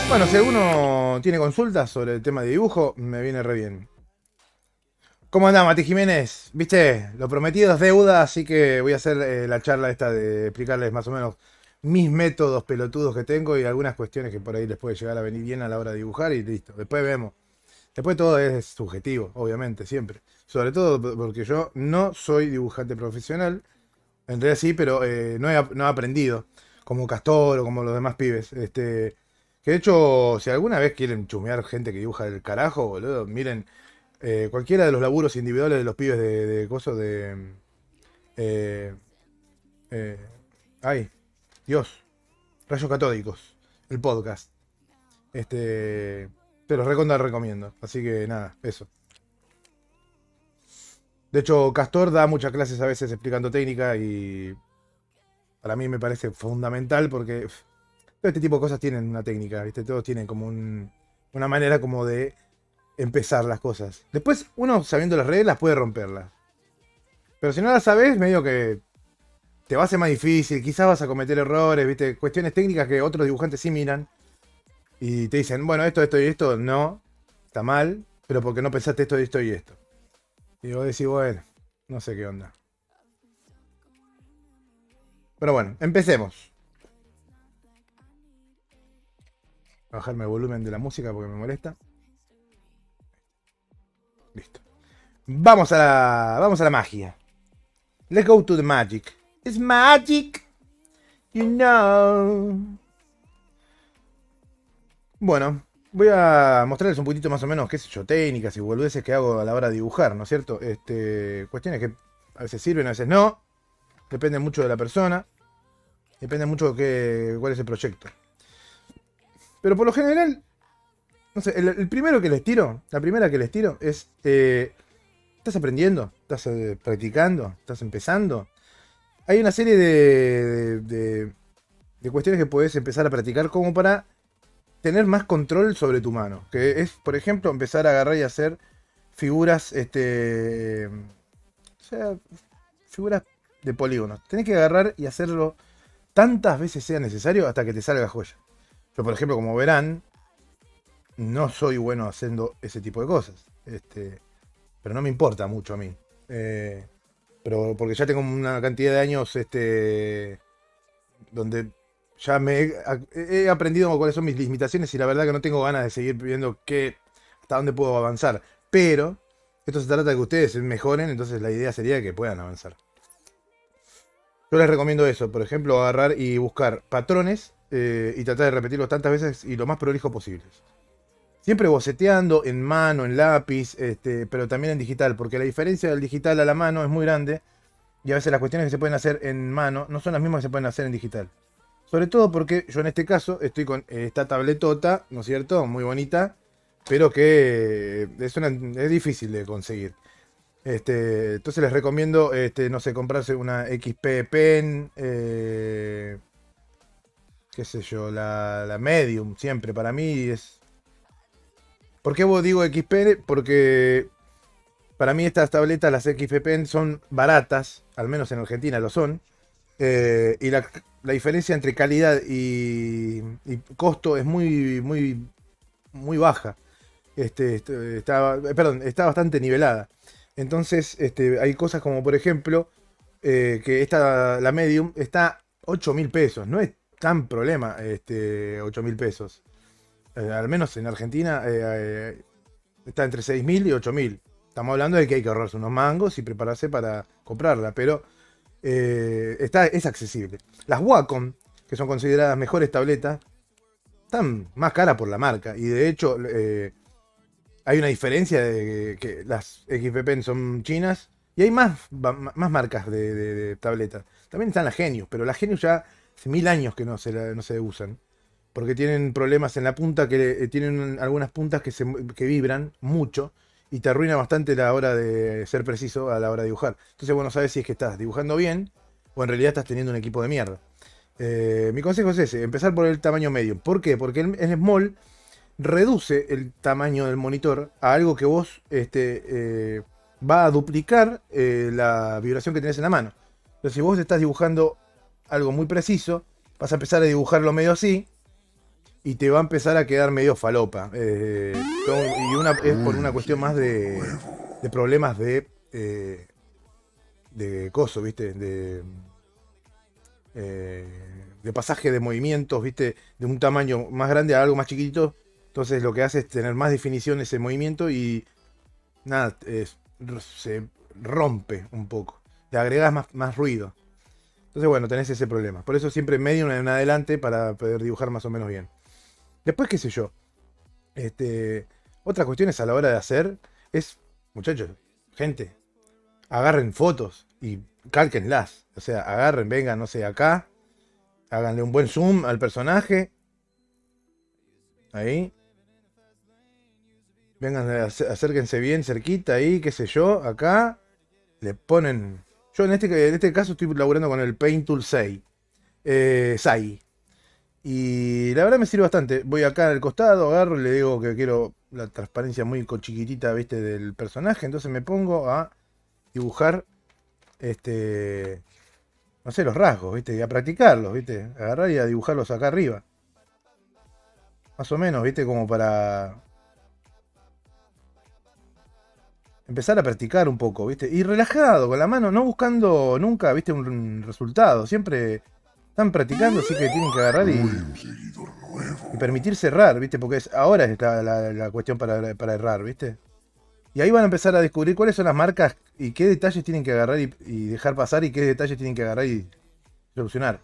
Bueno, si alguno tiene consultas sobre el tema de dibujo, me viene re bien. ¿Cómo andás, Mati Jiménez? Viste, lo prometido es deuda, así que voy a hacer la charla esta de explicarles más o menos mis métodos pelotudos que tengo y algunas cuestiones que por ahí les puede llegar a venir bien a la hora de dibujar y listo. Después vemos. Después todo es subjetivo, obviamente, siempre. Sobre todo porque yo no soy dibujante profesional. En realidad sí, pero no he aprendido. Como Castor o como los demás pibes. Que de hecho, si alguna vez quieren chumear gente que dibuja del carajo, boludo, miren cualquiera de los laburos individuales de los pibes de cosas de... eh, eh, ay, Dios, Rayos Catódicos, el podcast. Este, te los recontra recomiendo. Así que nada, eso. De hecho, Castor da muchas clases a veces explicando técnica y para mí me parece fundamental porque todo este tipo de cosas tienen una técnica, ¿viste? Todos tienen como una manera como de empezar las cosas. Después, uno sabiendo las reglas puede romperlas. Pero si no las sabes, medio que te va a ser más difícil, quizás vas a cometer errores, ¿viste? Cuestiones técnicas que otros dibujantes sí miran y te dicen, bueno, esto y esto, no, está mal, pero porque no pensaste esto y esto. Y vos decís, bueno, no sé qué onda. Pero bueno, empecemos. Bajarme el volumen de la música porque me molesta. Listo. Vamos a la magia. Let's go to the magic. It's magic, you know. Bueno, voy a mostrarles un poquitito más o menos, qué sé yo, técnicas y boludeces que hago a la hora de dibujar, ¿no es cierto? Cuestiones que a veces sirven, a veces no. Depende mucho de la persona. Depende mucho de cuál es el proyecto. Pero por lo general, no sé, el primero que les tiro, la primera que les tiro es, ¿estás aprendiendo? ¿Estás practicando? ¿Estás empezando? Hay una serie de cuestiones que puedes empezar a practicar como para tener más control sobre tu mano. Que es, por ejemplo, empezar a agarrar y hacer figuras, o sea, figuras de polígonos. Tenés que agarrar y hacerlo tantas veces sea necesario hasta que te salga joya. Yo, por ejemplo, como verán, no soy bueno haciendo ese tipo de cosas. Pero no me importa mucho a mí. Pero porque ya tengo una cantidad de años donde ya he aprendido cuáles son mis limitaciones y la verdad que no tengo ganas de seguir viendo hasta dónde puedo avanzar. Pero esto se trata de que ustedes mejoren, entonces la idea sería que puedan avanzar. Yo les recomiendo eso, por ejemplo, agarrar y buscar patrones y tratar de repetirlos tantas veces y lo más prolijo posible. Siempre boceteando en mano, en lápiz, pero también en digital, porque la diferencia del digital a la mano es muy grande y a veces las cuestiones que se pueden hacer en mano no son las mismas que se pueden hacer en digital. Sobre todo porque yo en este caso estoy con esta tabletota, ¿no es cierto? Muy bonita, pero que es difícil de conseguir. Entonces les recomiendo, no sé, comprarse una XP Pen, qué sé yo, la Medium, siempre. Para mí es... ¿Por qué vos digo XP? Porque para mí estas tabletas, las XP Pen, son baratas, al menos en Argentina lo son. Y la diferencia entre calidad y costo es muy baja. Está bastante nivelada. Entonces, hay cosas como, por ejemplo, que la Medium está 8.000 pesos. No es tan problema, 8.000 pesos. Al menos en Argentina está entre 6.000 y 8.000. Estamos hablando de que hay que ahorrarse unos mangos y prepararse para comprarla, pero es accesible. Las Wacom, que son consideradas mejores tabletas, están más caras por la marca. Y de hecho, hay una diferencia de que las XP Pen son chinas y hay más marcas de tabletas. También están las Genius, pero las Genius ya hace 1000 años que no se usan. Porque tienen problemas en la punta, que tienen algunas puntas que vibran mucho y te arruina bastante la hora de ser preciso a la hora de dibujar. Entonces, bueno, sabes si es que estás dibujando bien o en realidad estás teniendo un equipo de mierda. Mi consejo es ese, empezar por el tamaño medio. ¿Por qué? Porque el small reduce el tamaño del monitor a algo que vos va a duplicar la vibración que tenés en la mano. Entonces, si vos estás dibujando algo muy preciso, vas a empezar a dibujarlo medio así. y te va a empezar a quedar medio falopa. Y una es por una cuestión más de problemas de coso, ¿viste? De pasaje de movimientos, ¿viste? De un tamaño más grande a algo más chiquitito. Entonces lo que hace es tener más definición ese movimiento y nada, se rompe un poco. Le agregas más ruido. Entonces, bueno, tenés ese problema. Por eso siempre medio en adelante para poder dibujar más o menos bien. Después, qué sé yo. Este, Otras cuestiones a la hora de hacer es, muchachos, gente, agarren fotos y cálquenlas. O sea, agarren, vengan, no sé, acá, háganle un buen zoom al personaje. Ahí. Vengan, acérquense bien cerquita ahí, qué sé yo, acá. Le ponen. Yo en este caso estoy laburando con el Paint Tool 6. 6. Y la verdad me sirve bastante. Voy acá al costado, agarro y le digo que quiero la transparencia muy chiquitita, ¿viste? Del personaje. Entonces me pongo a dibujar, no sé, los rasgos, ¿viste? Y a practicarlos, ¿viste? Agarrar y a dibujarlos acá arriba. Más o menos, ¿viste? Como para empezar a practicar un poco, ¿viste? Y relajado, con la mano, no buscando nunca, ¿viste? Un resultado. Siempre están practicando, así que tienen que agarrar y permitirse errar, ¿viste? Porque ahora es la cuestión para errar, ¿viste? Y ahí van a empezar a descubrir cuáles son las marcas y qué detalles tienen que agarrar y dejar pasar y qué detalles tienen que agarrar y solucionar.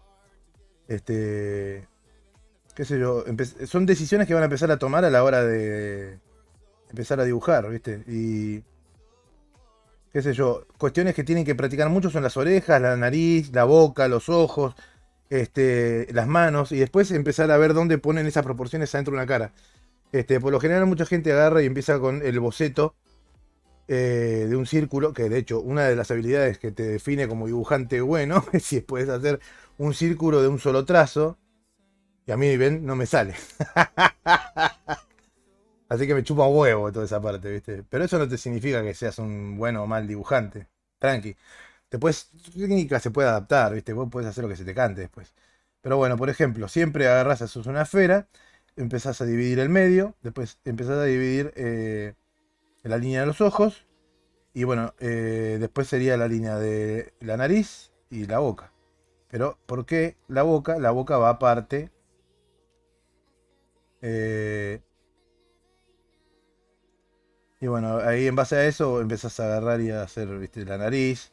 Este, qué sé yo, son decisiones que van a empezar a tomar a la hora de empezar a dibujar, ¿viste? Y qué sé yo, cuestiones que tienen que practicar mucho son las orejas, la nariz, la boca, los ojos, las manos y después empezar a ver dónde ponen esas proporciones adentro de una cara. Por lo general mucha gente agarra y empieza con el boceto de un círculo, que de hecho una de las habilidades que te define como dibujante bueno es si puedes hacer un círculo de un solo trazo, y a mí, ven, no me sale. Así que me chupa un huevo toda esa parte, ¿viste? Pero eso no te significa que seas un bueno o mal dibujante. Tranqui. Tu técnica se puede adaptar, ¿viste? Vos podés hacer lo que se te cante después. Pero bueno, por ejemplo, siempre agarrás, haces una esfera, empezás a dividir el medio, después empezás a dividir la línea de los ojos, y bueno, después sería la línea de la nariz y la boca. Pero, ¿por qué la boca? La boca va aparte. eh, y bueno, ahí en base a eso empezás a agarrar y a hacer, ¿viste? La nariz,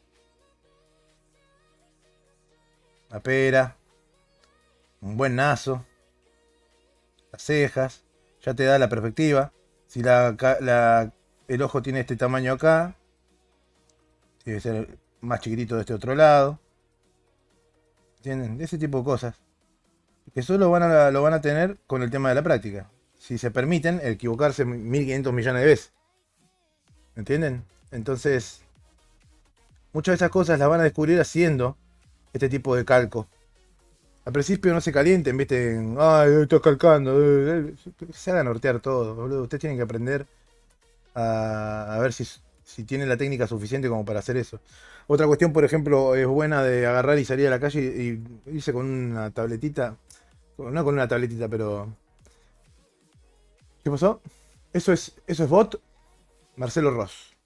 la pera, un buen naso, las cejas, ya te da la perspectiva. Si el ojo tiene este tamaño acá, tiene que ser más chiquitito de este otro lado. ¿Entienden? Ese tipo de cosas. Que solo lo van a tener con el tema de la práctica. Si se permiten equivocarse 1500 millones de veces. ¿Entienden? Entonces, muchas de esas cosas las van a descubrir haciendo este tipo de calco. Al principio no se calienten, ¿viste? Ay, estás calcando. Se hagan nortear todo, boludo. Ustedes tienen que aprender a ver si tienen la técnica suficiente como para hacer eso. Otra cuestión, por ejemplo, es buena de agarrar y salir a la calle y irse con una tabletita. No con una tabletita, pero. ¿Qué pasó? Eso es bot Marcelo Ross.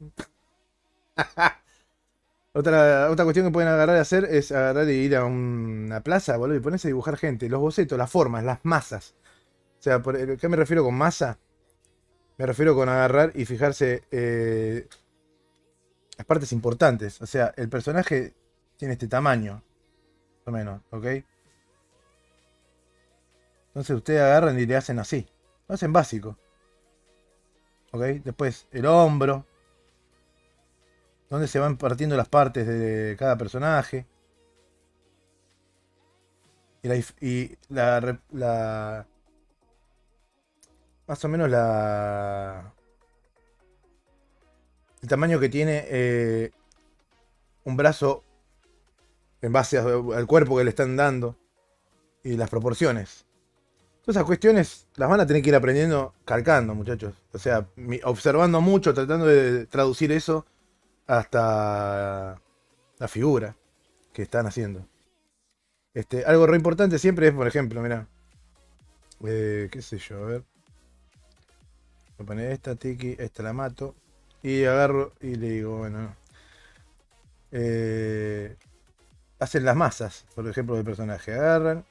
Otra cuestión que pueden agarrar y hacer es agarrar y ir a una plaza, boludo, y ponerse a dibujar gente, los bocetos, las formas, las masas. O sea, ¿qué me refiero con masa? Me refiero con agarrar y fijarse las partes importantes. O sea, el personaje tiene este tamaño, más o menos, ¿ok? Entonces ustedes agarran y le hacen así. Lo hacen básico, ¿ok? Después el hombro, donde se van partiendo las partes de cada personaje. Y más o menos el tamaño que tiene un brazo en base al cuerpo que le están dando y las proporciones. Todas esas cuestiones las van a tener que ir aprendiendo calcando, muchachos. O sea, observando mucho, tratando de traducir eso hasta la figura que están haciendo. Algo re importante siempre es, por ejemplo, mira, qué sé yo, a ver. Voy a poner esta, tiki, esta la mato. Y agarro y le digo, bueno, no. Eh, hacen las masas, por ejemplo, del personaje. Agarran.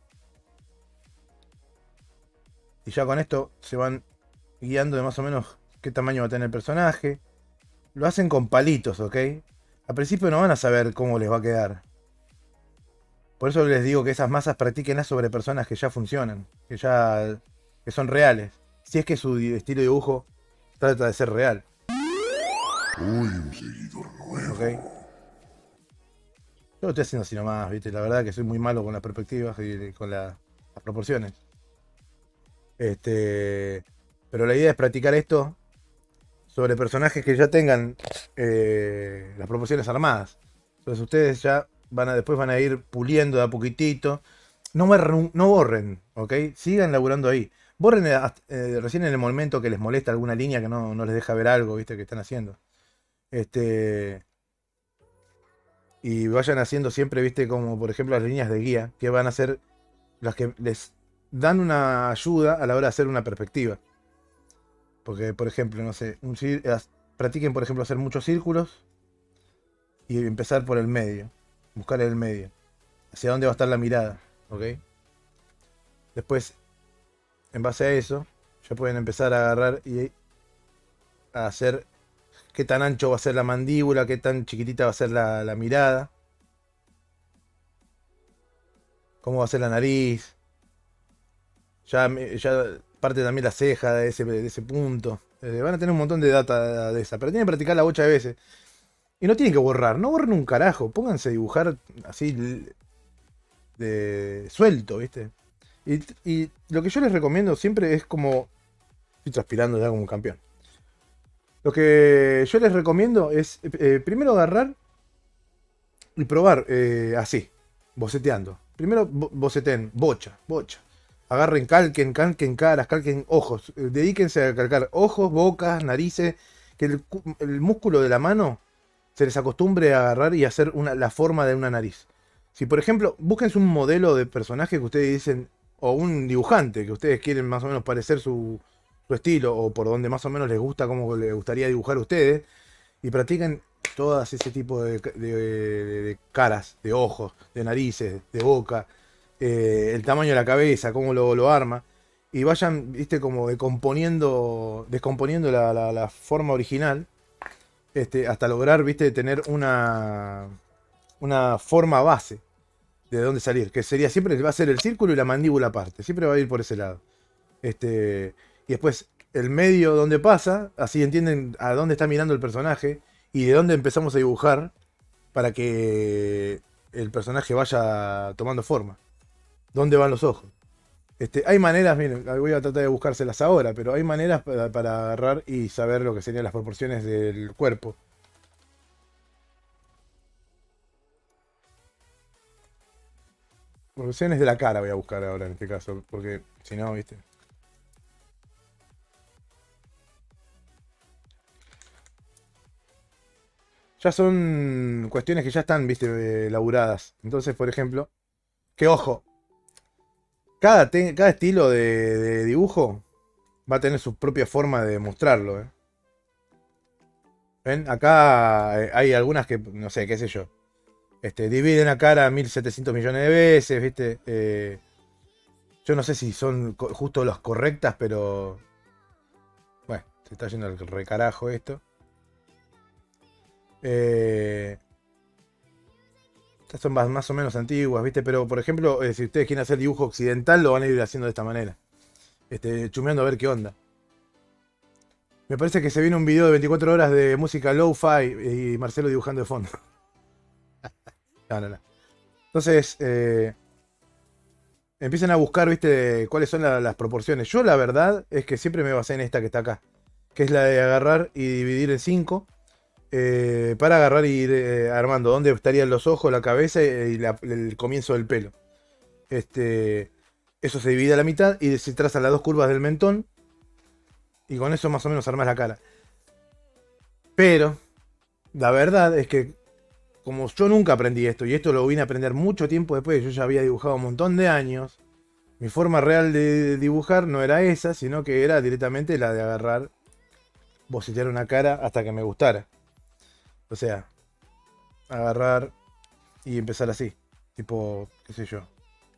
Y ya con esto se van guiando de más o menos qué tamaño va a tener el personaje. Lo hacen con palitos, ¿ok? Al principio no van a saber cómo les va a quedar. Por eso les digo que esas masas practíquenlas sobre personas que ya funcionan, que son reales. Si es que su estilo de dibujo trata de ser real. Uy, un seguidor nuevo. ¿Ok? Yo lo estoy haciendo así nomás, ¿viste? La verdad que soy muy malo con las perspectivas y con las proporciones. Pero la idea es practicar esto sobre personajes que ya tengan las proporciones armadas. Entonces ustedes ya después van a ir puliendo de a poquitito. No borren, ¿ok? Sigan laburando ahí. Borren recién en el momento que les molesta alguna línea que no les deja ver algo, ¿viste? Que están haciendo. Este, y vayan haciendo siempre, ¿viste? Como por ejemplo las líneas de guía, que van a ser las que les dan una ayuda a la hora de hacer una perspectiva. Porque, por ejemplo, no sé, practiquen, por ejemplo, hacer muchos círculos y empezar por el medio. Buscar el medio. Hacia dónde va a estar la mirada, ¿ok? Después, en base a eso, ya pueden empezar a agarrar y a hacer qué tan ancho va a ser la mandíbula, qué tan chiquitita va a ser la mirada, cómo va a ser la nariz. Ya parte también la ceja de ese punto. Van a tener un montón de data de esa, pero tienen que practicarla 8 veces. Y no tienen que borrar, no borren un carajo, pónganse a dibujar así de suelto, ¿viste? Y lo que yo les recomiendo siempre es como... Estoy transpirando ya como un campeón. Lo que yo les recomiendo es primero agarrar y probar así, boceteando. Primero boceten, bocha. Agarren, calquen caras, calquen ojos. Dedíquense a calcar ojos, bocas, narices. Que el músculo de la mano se les acostumbre a agarrar y hacer la forma de una nariz. Si por ejemplo, búsquense un modelo de personaje que ustedes dicen, o un dibujante que ustedes quieren más o menos parecer su estilo, o por donde más o menos les gusta, como les gustaría dibujar a ustedes, y practiquen todas ese tipo de caras, de ojos, de narices, de boca, el tamaño de la cabeza, cómo lo arma, y vayan, viste, como descomponiendo la forma original, hasta lograr, viste, tener una forma base de dónde salir, que sería siempre, va a ser el círculo y la mandíbula aparte, siempre va a ir por ese lado. Y después el medio donde pasa, así entienden a dónde está mirando el personaje y de dónde empezamos a dibujar para que el personaje vaya tomando forma. ¿Dónde van los ojos? Hay maneras, miren, voy a tratar de buscárselas ahora, pero hay maneras para agarrar y saber lo que serían las proporciones del cuerpo. Proporciones de la cara voy a buscar ahora en este caso, porque si no, viste. Ya son cuestiones que ya están, viste, laburadas. Entonces, por ejemplo, que ojo, cada estilo de dibujo va a tener su propia forma de mostrarlo, ¿eh? ¿Ven? Acá hay algunas que, no sé, qué sé yo. Dividen la cara 1700 millones de veces, ¿viste? Yo no sé si son justo las correctas, pero... Bueno, se está yendo al recarajo esto. Estas son más o menos antiguas, ¿viste? Pero, por ejemplo, si ustedes quieren hacer dibujo occidental, lo van a ir haciendo de esta manera. Chumeando a ver qué onda. Me parece que se viene un video de 24 horas de música lo-fi y Marcelo dibujando de fondo. No. Entonces, empiecen a buscar, ¿viste? Cuáles son las proporciones. Yo, la verdad, es que siempre me basé en esta que está acá. Que es la de agarrar y dividir en 5. Para agarrar y ir armando dónde estarían los ojos, la cabeza y el comienzo del pelo. Eso se divide a la mitad y se trazan las dos curvas del mentón. Y con eso más o menos armas la cara. Pero, la verdad es que, como yo nunca aprendí esto, y esto lo vine a aprender mucho tiempo después, yo ya había dibujado un montón de años, Mi forma real de dibujar no era esa, sino que era directamente la de agarrar, bocetear una cara hasta que me gustara. O sea, agarrar y empezar así. Tipo, qué sé yo.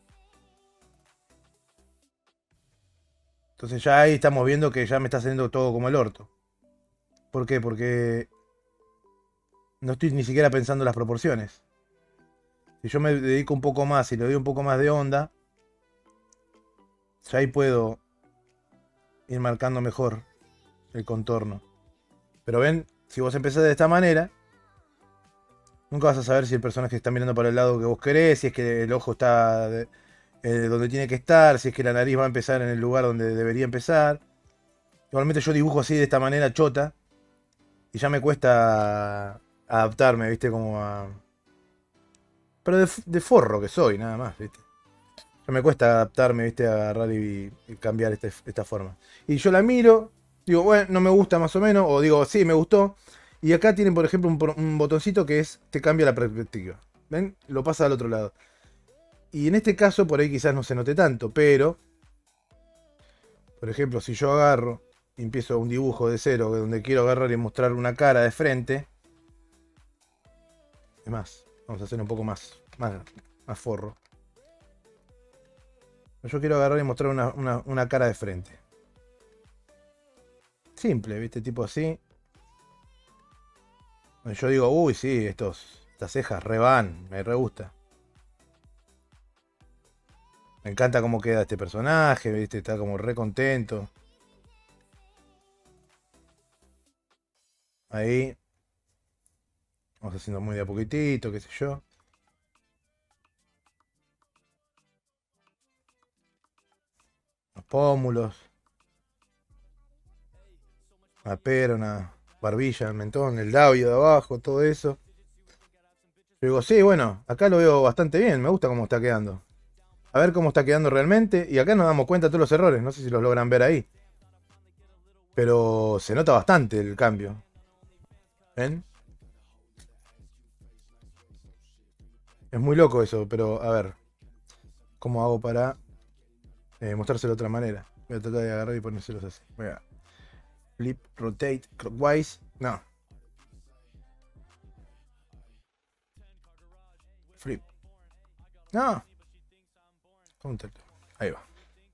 Entonces ya ahí estamos viendo que ya me está saliendo todo como el orto. ¿Por qué? Porque no estoy ni siquiera pensando en las proporciones. Si yo me dedico un poco más y le doy un poco más de onda, ya ahí puedo ir marcando mejor el contorno. Pero ven, si vos empezás de esta manera, nunca vas a saber si el personaje está mirando para el lado que vos querés, si es que el ojo está donde tiene que estar, si es que la nariz va a empezar en el lugar donde debería empezar. Igualmente yo dibujo así de esta manera chota y ya me cuesta adaptarme, ¿viste? Como a... Pero de forro que soy, nada más, ¿viste? Ya me cuesta adaptarme, ¿viste? A agarrar y cambiar esta forma. Y yo la miro, digo, bueno, no me gusta más o menos, o digo, sí, me gustó. Y acá tienen, por ejemplo, un botoncito que es, te cambia la perspectiva. ¿Ven? Lo pasa al otro lado. Y en este caso, por ahí quizás no se note tanto, pero, por ejemplo, si yo agarro y empiezo un dibujo de cero, donde quiero agarrar y mostrar una cara de frente, es más, vamos a hacer un poco más forro. Yo quiero agarrar y mostrar una cara de frente. Simple, ¿viste? Tipo así. Yo digo, uy, sí, estas cejas re van, me re gusta. Me encanta cómo queda este personaje, ¿viste? Está como re contento. Ahí. Vamos haciendo muy de a poquitito, qué sé yo. Los pómulos. Una pera, una barbilla, el mentón, el labio de abajo, todo eso. Yo digo, sí, bueno, acá lo veo bastante bien, me gusta cómo está quedando. A ver cómo está quedando realmente. Y acá nos damos cuenta de todos los errores, no sé si los logran ver ahí. Pero se nota bastante el cambio. ¿Ven? Es muy loco eso, pero a ver. ¿Cómo hago para mostrárselo de otra manera? Voy a tratar de agarrar y ponérselos así. Voy a flip, rotate, clockwise. No. Flip. No. Counter. Ahí va.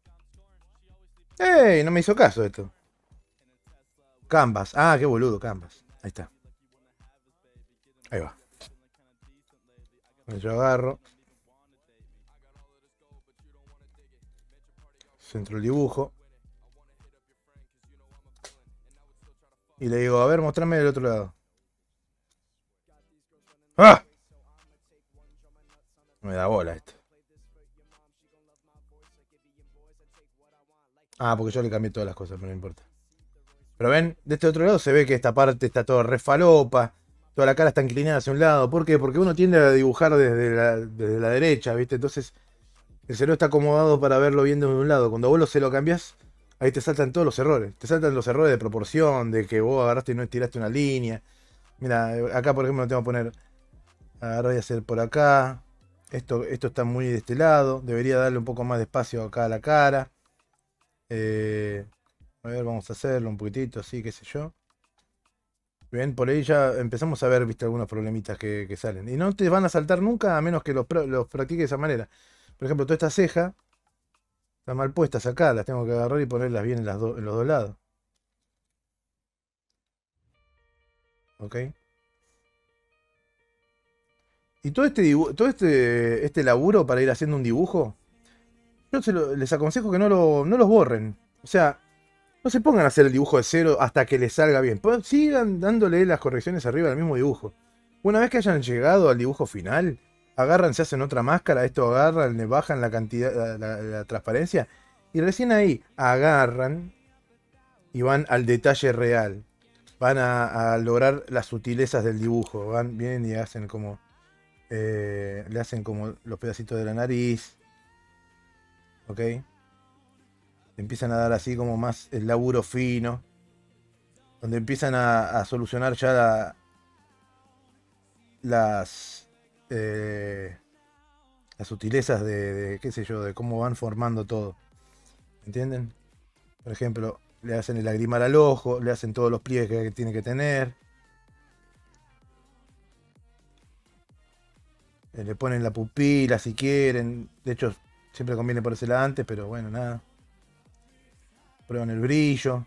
¡Ey! No me hizo caso esto. Canvas. Ah, qué boludo, Canvas. Ahí está. Ahí va. Yo agarro. Centro el dibujo. Y le digo, a ver, mostrame del otro lado. ¡Ah! Me da bola esto. Ah, porque yo le cambié todas las cosas, pero no importa. Pero ven, de este otro lado se ve que esta parte está todo re falopa. Toda la cara está inclinada hacia un lado. ¿Por qué? Porque uno tiende a dibujar desde la derecha, ¿viste? Entonces el cerebro está acomodado para verlo bien desde un lado. Cuando vos se lo cambiás, ahí te saltan todos los errores. Te saltan los errores de proporción, de que vos agarraste y no estiraste una línea. Mira, acá por ejemplo tengo que poner, agarrar y hacer por acá. Esto está muy de este lado. Debería darle un poco más de espacio acá a la cara. A ver, vamos a hacerlo un poquitito así, qué sé yo. Bien, por ahí ya empezamos a ver, viste, algunos problemitas que salen. Y no te van a saltar nunca a menos que los practiques de esa manera. Por ejemplo, toda esta ceja está mal puestas acá, las tengo que agarrar y ponerlas bien en los dos lados. ¿Ok? Y todo este laburo para ir haciendo un dibujo, yo les aconsejo que no los borren. O sea, no se pongan a hacer el dibujo de cero hasta que les salga bien. Sigan dándole las correcciones arriba del mismo dibujo. Una vez que hayan llegado al dibujo final, agarran, se hacen otra máscara, esto agarran, le bajan la cantidad, la transparencia, y recién ahí agarran y van al detalle real. Van a lograr las sutilezas del dibujo. Vienen y hacen como. Le hacen como los pedacitos de la nariz. ¿Ok? Empiezan a dar así como más el laburo fino. Donde empiezan a solucionar ya las las sutilezas qué sé yo, de cómo van formando todo. ¿Entienden? Por ejemplo, le hacen el lagrimal al ojo, le hacen todos los pliegues que tiene que tener. Le ponen la pupila si quieren. De hecho, siempre conviene ponérsela antes, pero bueno, nada. Prueban el brillo.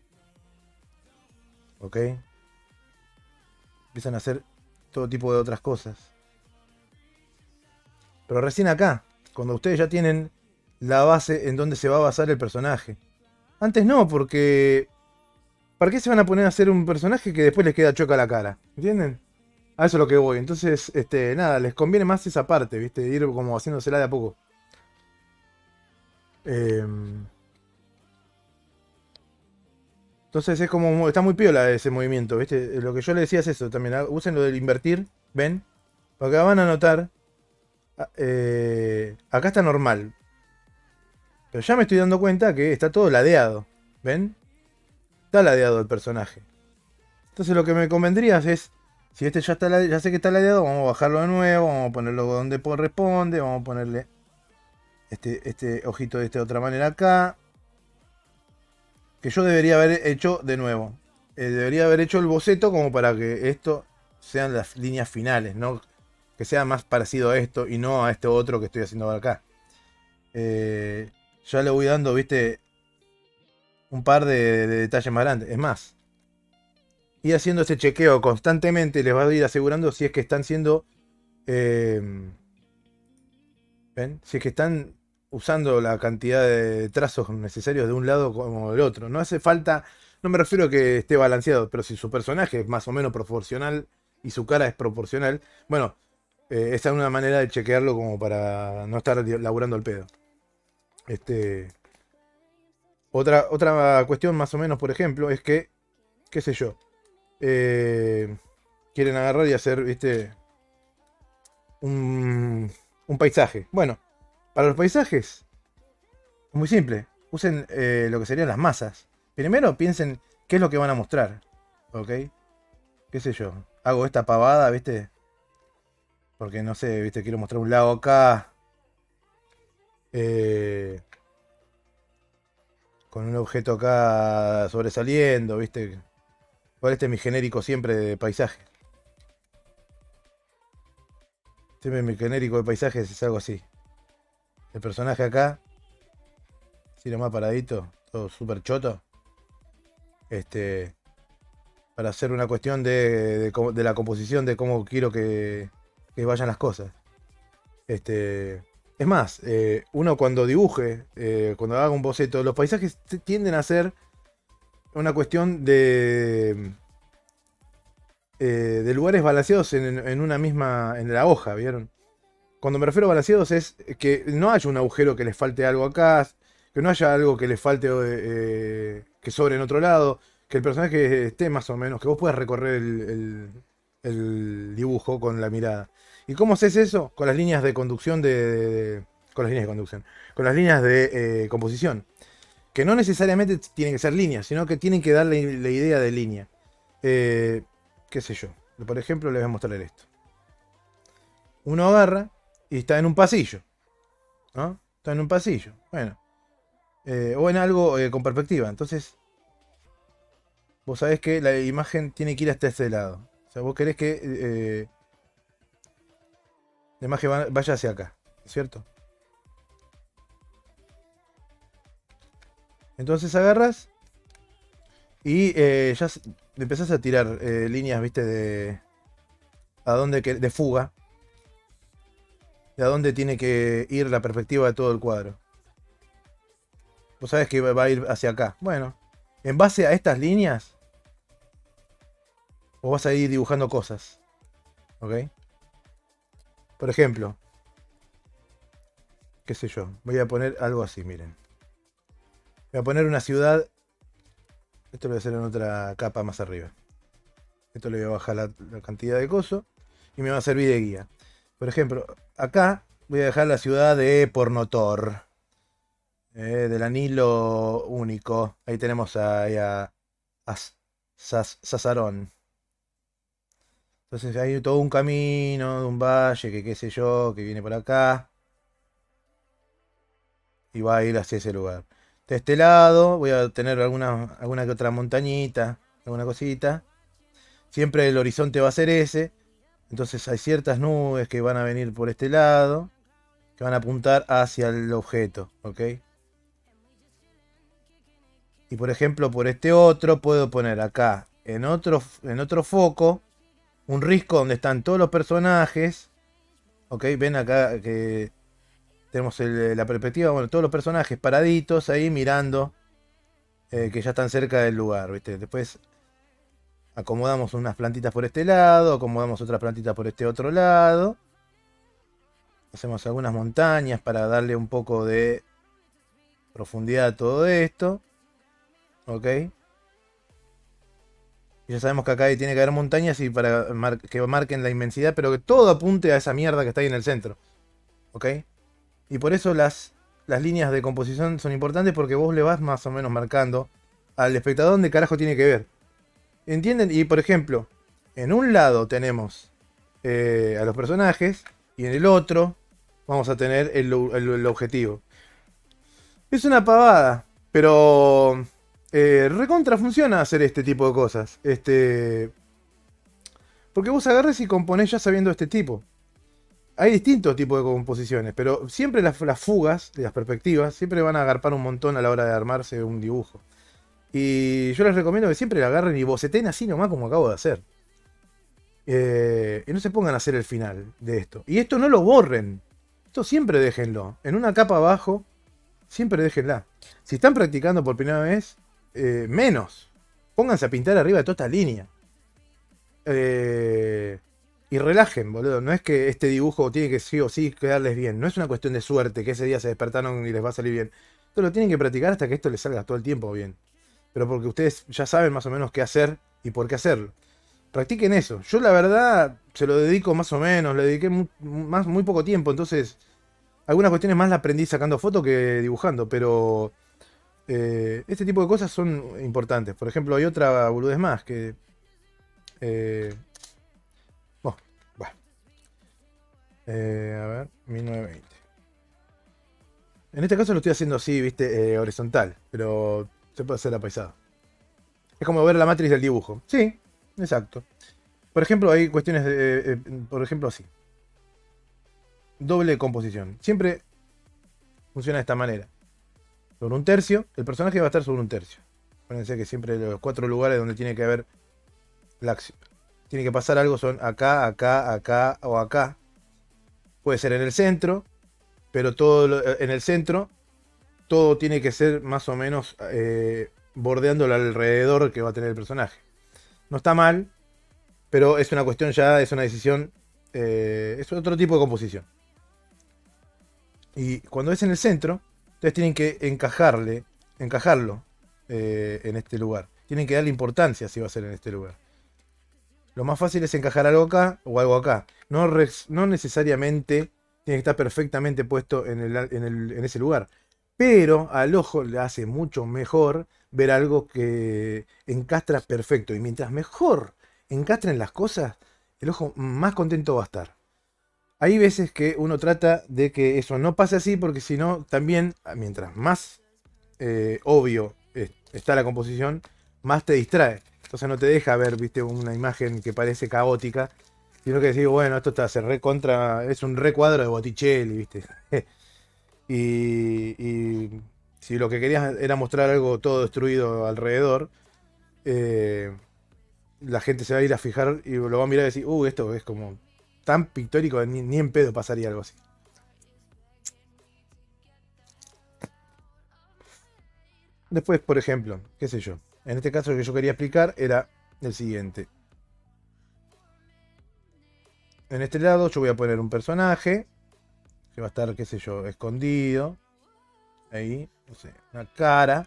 ¿Ok? Empiezan a hacer todo tipo de otras cosas. Pero recién acá, cuando ustedes ya tienen la base en donde se va a basar el personaje. Antes no, porque ¿para qué se van a poner a hacer un personaje que después les queda choca la cara? ¿Entienden? A eso es lo que voy. Entonces, nada, les conviene más esa parte, ¿viste? Ir como haciéndosela de a poco. Entonces es como, está muy piola ese movimiento, ¿viste? Lo que yo le decía es eso también. Usen lo del invertir, ¿ven? Acá van a notar. Acá está normal. Pero ya me estoy dando cuenta que está todo ladeado. ¿Ven? Está ladeado el personaje. Entonces lo que me convendría es, si este ya está ya sé que está ladeado, vamos a bajarlo de nuevo, vamos a ponerlo donde corresponde, vamos a ponerle este ojito de esta otra manera acá. Que yo debería haber hecho de nuevo. Debería haber hecho el boceto como para que esto sean las líneas finales, ¿no? Que sea más parecido a esto y no a este otro que estoy haciendo ahora acá. Ya le voy dando, viste, un par de detalles más grandes. Es más, ir haciendo ese chequeo constantemente les va a ir asegurando si es que están siendo... ¿ven? Si es que están usando la cantidad de trazos necesarios de un lado como del otro. No hace falta, no me refiero a que esté balanceado, pero si su personaje es más o menos proporcional y su cara es proporcional, bueno, esa es una manera de chequearlo como para no estar laburando el pedo. Otra cuestión más o menos, por ejemplo, es que, qué sé yo, eh, quieren agarrar y hacer, viste, un paisaje. Bueno, para los paisajes, es muy simple. Usen lo que serían las masas. Primero piensen qué es lo que van a mostrar. ¿Ok? ¿Qué sé yo? Hago esta pavada, ¿viste? Porque no sé, ¿viste? Quiero mostrar un lago acá. eh, con un objeto acá sobresaliendo, ¿viste? ¿Cuál este es mi genérico siempre de paisaje? Siempre mi genérico de paisajes es algo así. El personaje acá, así más paradito, todo súper choto. Este, para hacer una cuestión de la composición de cómo quiero que vayan las cosas. Es más, uno cuando dibuje, cuando haga un boceto, los paisajes tienden a ser una cuestión de lugares balanceados en una misma, en la hoja, ¿vieron? Cuando me refiero a balanceados es que no haya un agujero que les falte algo acá, que no haya algo que les falte que sobre en otro lado, que el personaje esté más o menos, que vos puedas recorrer el dibujo con la mirada. ¿Y cómo haces eso? Con las líneas de conducción con las líneas de conducción. Con las líneas de composición. Que no necesariamente tienen que ser líneas, sino que tienen que darle la idea de línea. Eh, ¿Qué sé yo? Por ejemplo, les voy a mostrar esto. Uno agarra y está en un pasillo. ¿No? Está en un pasillo. Bueno. O en algo con perspectiva. Entonces, vos sabés que la imagen tiene que ir hasta ese lado. O sea, vos querés que la imagen vaya hacia acá. ¿Cierto? Entonces agarras y ya empezás a tirar líneas, viste, a dónde de fuga. De a dónde tiene que ir la perspectiva de todo el cuadro. Vos sabés que va a ir hacia acá. Bueno, en base a estas líneas, vos vas a ir dibujando cosas. ¿Ok? Por ejemplo, qué sé yo, voy a poner algo así, miren. Voy a poner una ciudad. Esto lo voy a hacer en otra capa más arriba. Esto le voy a bajar la cantidad de coso y me va a servir de guía. Por ejemplo, acá voy a dejar la ciudad de Pornotor. Del anilo único. Ahí tenemos a Sazarón. Entonces hay todo un camino, un valle, que qué sé yo, que viene por acá. y va a ir hacia ese lugar. De este lado voy a tener alguna que otra montañita, alguna cosita. Siempre el horizonte va a ser ese. Entonces hay ciertas nubes que van a venir por este lado, que van a apuntar hacia el objeto, ¿ok? Y por ejemplo, por este otro puedo poner acá, en otro foco, un risco donde están todos los personajes. ¿Ok? Ven acá que tenemos la perspectiva, bueno, todos los personajes paraditos ahí mirando, que ya están cerca del lugar, ¿viste? Después acomodamos unas plantitas por este lado, acomodamos otras plantitas por este otro lado. Hacemos algunas montañas para darle un poco de profundidad a todo esto. ¿Ok? Y ya sabemos que acá tiene que haber montañas y para que marquen la inmensidad, pero que todo apunte a esa mierda que está ahí en el centro. ¿Ok? Y por eso las líneas de composición son importantes, porque vos le vas más o menos marcando al espectador dónde carajo tiene que ver. ¿Entienden? Y por ejemplo, en un lado tenemos a los personajes y en el otro vamos a tener el objetivo. Es una pavada, pero recontra funciona hacer este tipo de cosas. Porque vos agarres y componés ya sabiendo este tipo. Hay distintos tipos de composiciones, pero siempre las fugas de las perspectivas siempre van a agarpar un montón a la hora de armarse un dibujo. Y yo les recomiendo que siempre la agarren y boceten así nomás como acabo de hacer. Y no se pongan a hacer el final de esto. Y esto no lo borren. Esto siempre déjenlo. En una capa abajo, siempre déjenla. Si están practicando por primera vez, menos. Pónganse a pintar arriba de toda esta línea. Y relajen, boludo. No es que este dibujo tiene que sí o sí quedarles bien. No es una cuestión de suerte, que ese día se despertaron y les va a salir bien. Esto lo tienen que practicar hasta que esto les salga todo el tiempo bien. Pero porque ustedes ya saben más o menos qué hacer y por qué hacerlo. Practiquen eso. Yo la verdad se lo dedico más o menos. Le dediqué muy poco tiempo. Entonces, algunas cuestiones más las aprendí sacando fotos que dibujando. Pero este tipo de cosas son importantes. Por ejemplo, hay otra boludez más que... oh, bueno. A ver, 1920. En este caso lo estoy haciendo así, viste, horizontal. Pero se puede hacer apaisado. Es como ver la matriz del dibujo. Sí, exacto. Por ejemplo, hay cuestiones de... por ejemplo, así. Doble composición. Siempre funciona de esta manera. Sobre un tercio. El personaje va a estar sobre un tercio. Acuérdense que siempre los 4 lugares donde tiene que haber la acción. Tiene que pasar algo son acá, acá, acá o acá. Puede ser en el centro. Pero en el centro todo tiene que ser más o menos bordeando el alrededor que va a tener el personaje. No está mal, pero es una cuestión ya, es una decisión, es otro tipo de composición. Y cuando es en el centro, ustedes tienen que encajarlo en este lugar. Tienen que darle importancia si va a ser en este lugar. Lo más fácil es encajar algo acá o algo acá. No necesariamente tiene que estar perfectamente puesto en ese lugar. Pero al ojo le hace mucho mejor ver algo que encastra perfecto. Y mientras mejor encastren las cosas, el ojo más contento va a estar. Hay veces que uno trata de que eso no pase así, porque si no, también, mientras más obvio está la composición, más te distrae. Entonces no te deja ver, viste, una imagen que parece caótica, sino que decís, bueno, esto está, es un recuadro de Botticelli, viste. Y si lo que querías era mostrar algo todo destruido alrededor, la gente se va a ir a fijar y lo va a mirar y decir, esto es como tan pictórico, ni en pedo pasaría algo así. Después, por ejemplo, qué sé yo. En este caso lo que yo quería explicar era el siguiente. En este lado yo voy a poner un personaje que va a estar, qué sé yo, escondido. Ahí, no sé, una cara.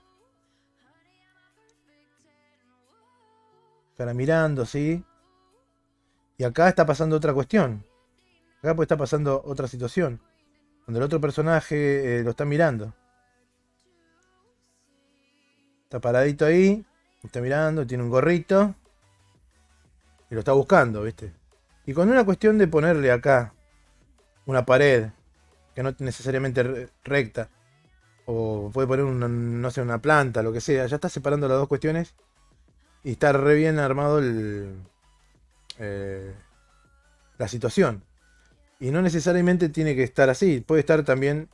Cara mirando, ¿sí? Y acá está pasando otra cuestión. Acá pues está pasando otra situación. Donde el otro personaje lo está mirando. Está paradito ahí. Está mirando, tiene un gorrito. Y lo está buscando, ¿viste? Y con una cuestión de ponerle acá una pared. Que no necesariamente recta. o puede poner no sé, una planta, lo que sea. Ya está separando las dos cuestiones y está re bien armado eh, la situación. Y no necesariamente tiene que estar así, puede estar también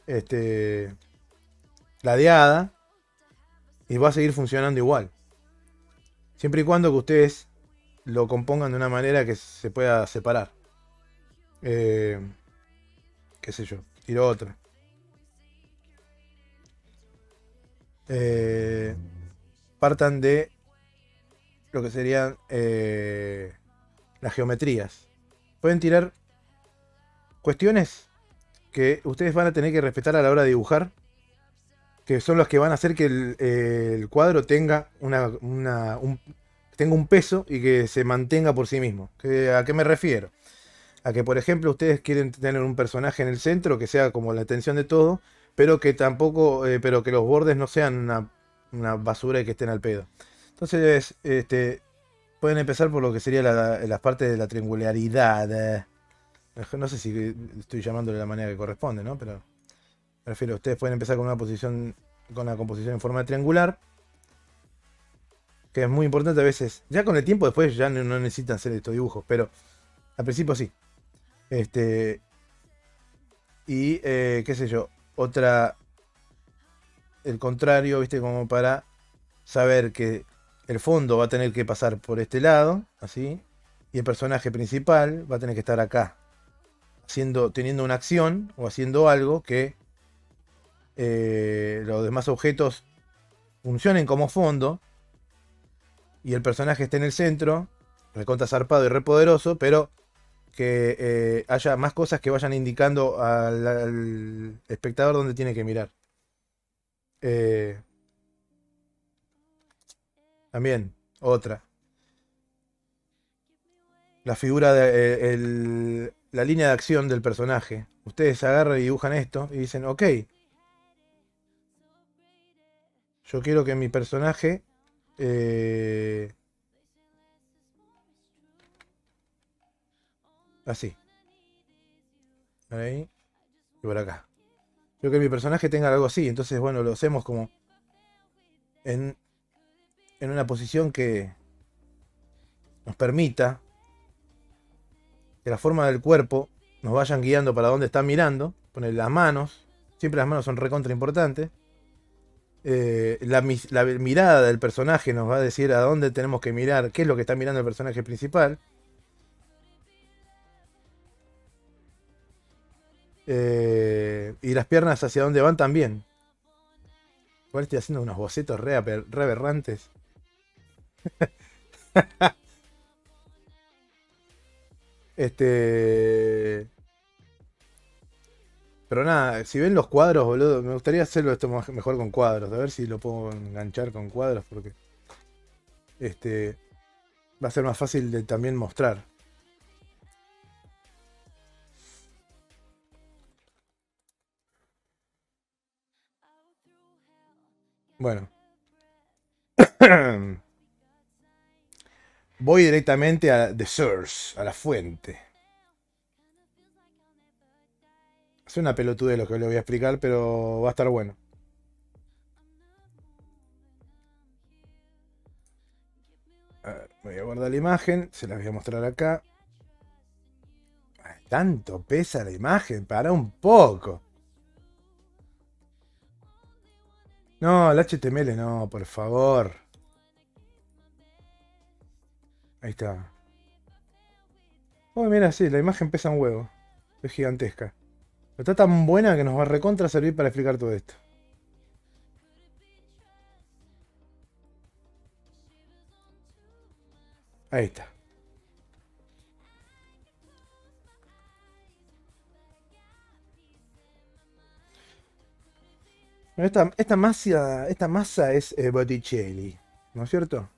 ladeada y va a seguir funcionando igual. Siempre y cuando que ustedes lo compongan de una manera que se pueda separar. Eh, qué sé yo, tiro otra. Eh, partan de lo que serían las geometrías. Pueden tirar cuestiones que ustedes van a tener que respetar a la hora de dibujar, que son los que van a hacer que el cuadro tenga tenga un peso y que se mantenga por sí mismo. ¿A qué me refiero? A que, por ejemplo, ustedes quieren tener un personaje en el centro que sea como la atención de todo, pero que tampoco, pero que los bordes no sean una basura y que estén al pedo. Entonces, pueden empezar por lo que sería la parte de la triangularidad. No sé si estoy llamándole de la manera que corresponde, ¿no? Pero me refiero, ustedes pueden empezar con una posición, con la composición en forma triangular, que es muy importante a veces. Ya con el tiempo después ya no necesitan hacer estos dibujos, pero al principio sí. Este, y qué sé yo, otra, el contrario, viste, como para saber que el fondo va a tener que pasar por este lado, así, y el personaje principal va a tener que estar acá, teniendo una acción o haciendo algo que los demás objetos funcionen como fondo y el personaje esté en el centro, recontra zarpado y repoderoso, pero que haya más cosas que vayan indicando al espectador dónde tiene que mirar. Eh, también, otra. La figura de la línea de acción del personaje. Ustedes agarran y dibujan esto y dicen, ok, yo quiero que mi personaje así, por ahí y por acá. Quiero que mi personaje tenga algo así, entonces bueno, lo hacemos como en, en una posición que nos permita que la forma del cuerpo nos vayan guiando para dónde están mirando. Poner las manos, siempre las manos son recontra importantes. La mirada del personaje nos va a decir a dónde tenemos que mirar, qué es lo que está mirando el personaje principal. Y las piernas hacia dónde van también. Igual estoy haciendo unos bocetos re aberrantes. Este. Pero nada, si ven los cuadros, boludo, me gustaría hacerlo esto mejor con cuadros. A ver si lo puedo enganchar con cuadros, porque este va a ser más fácil de también mostrar. Bueno. Voy directamente a the source, a la fuente. Es una pelotudez lo que le voy a explicar, pero va a estar bueno. A ver, voy a guardar la imagen, se la voy a mostrar acá. Ay, tanto pesa la imagen, para un poco. No, el HTML no, por favor. Ahí está. Uy, mira, sí, la imagen pesa un huevo. Es gigantesca. Pero está tan buena que nos va a recontra servir para explicar todo esto. Ahí está. Esta masa es Botticelli, ¿no es cierto?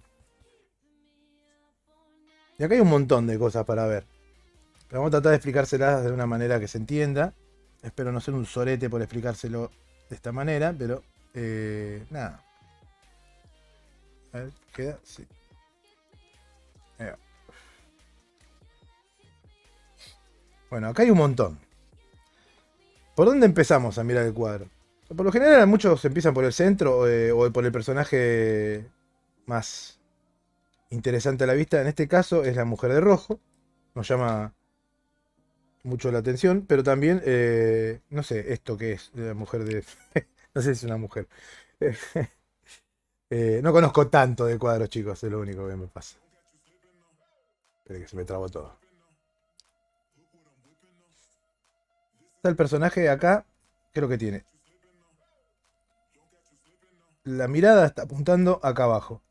Y acá hay un montón de cosas para ver. Pero vamos a tratar de explicárselas de una manera que se entienda. Espero no ser un sorete por explicárselo de esta manera, pero nada. A ver, ¿queda? Sí. Ahí va. Bueno, acá hay un montón. ¿Por dónde empezamos a mirar el cuadro? Por lo general muchos empiezan por el centro o por el personaje más interesante a la vista. En este caso es la mujer de rojo. Nos llama mucho la atención, pero también, no sé, esto que es, la mujer de... no sé si es una mujer. No conozco tanto de cuadros, chicos, es lo único que me pasa. Espera que se me trabó todo. Está el personaje acá, ¿qué es lo que tiene? La mirada está apuntando acá abajo.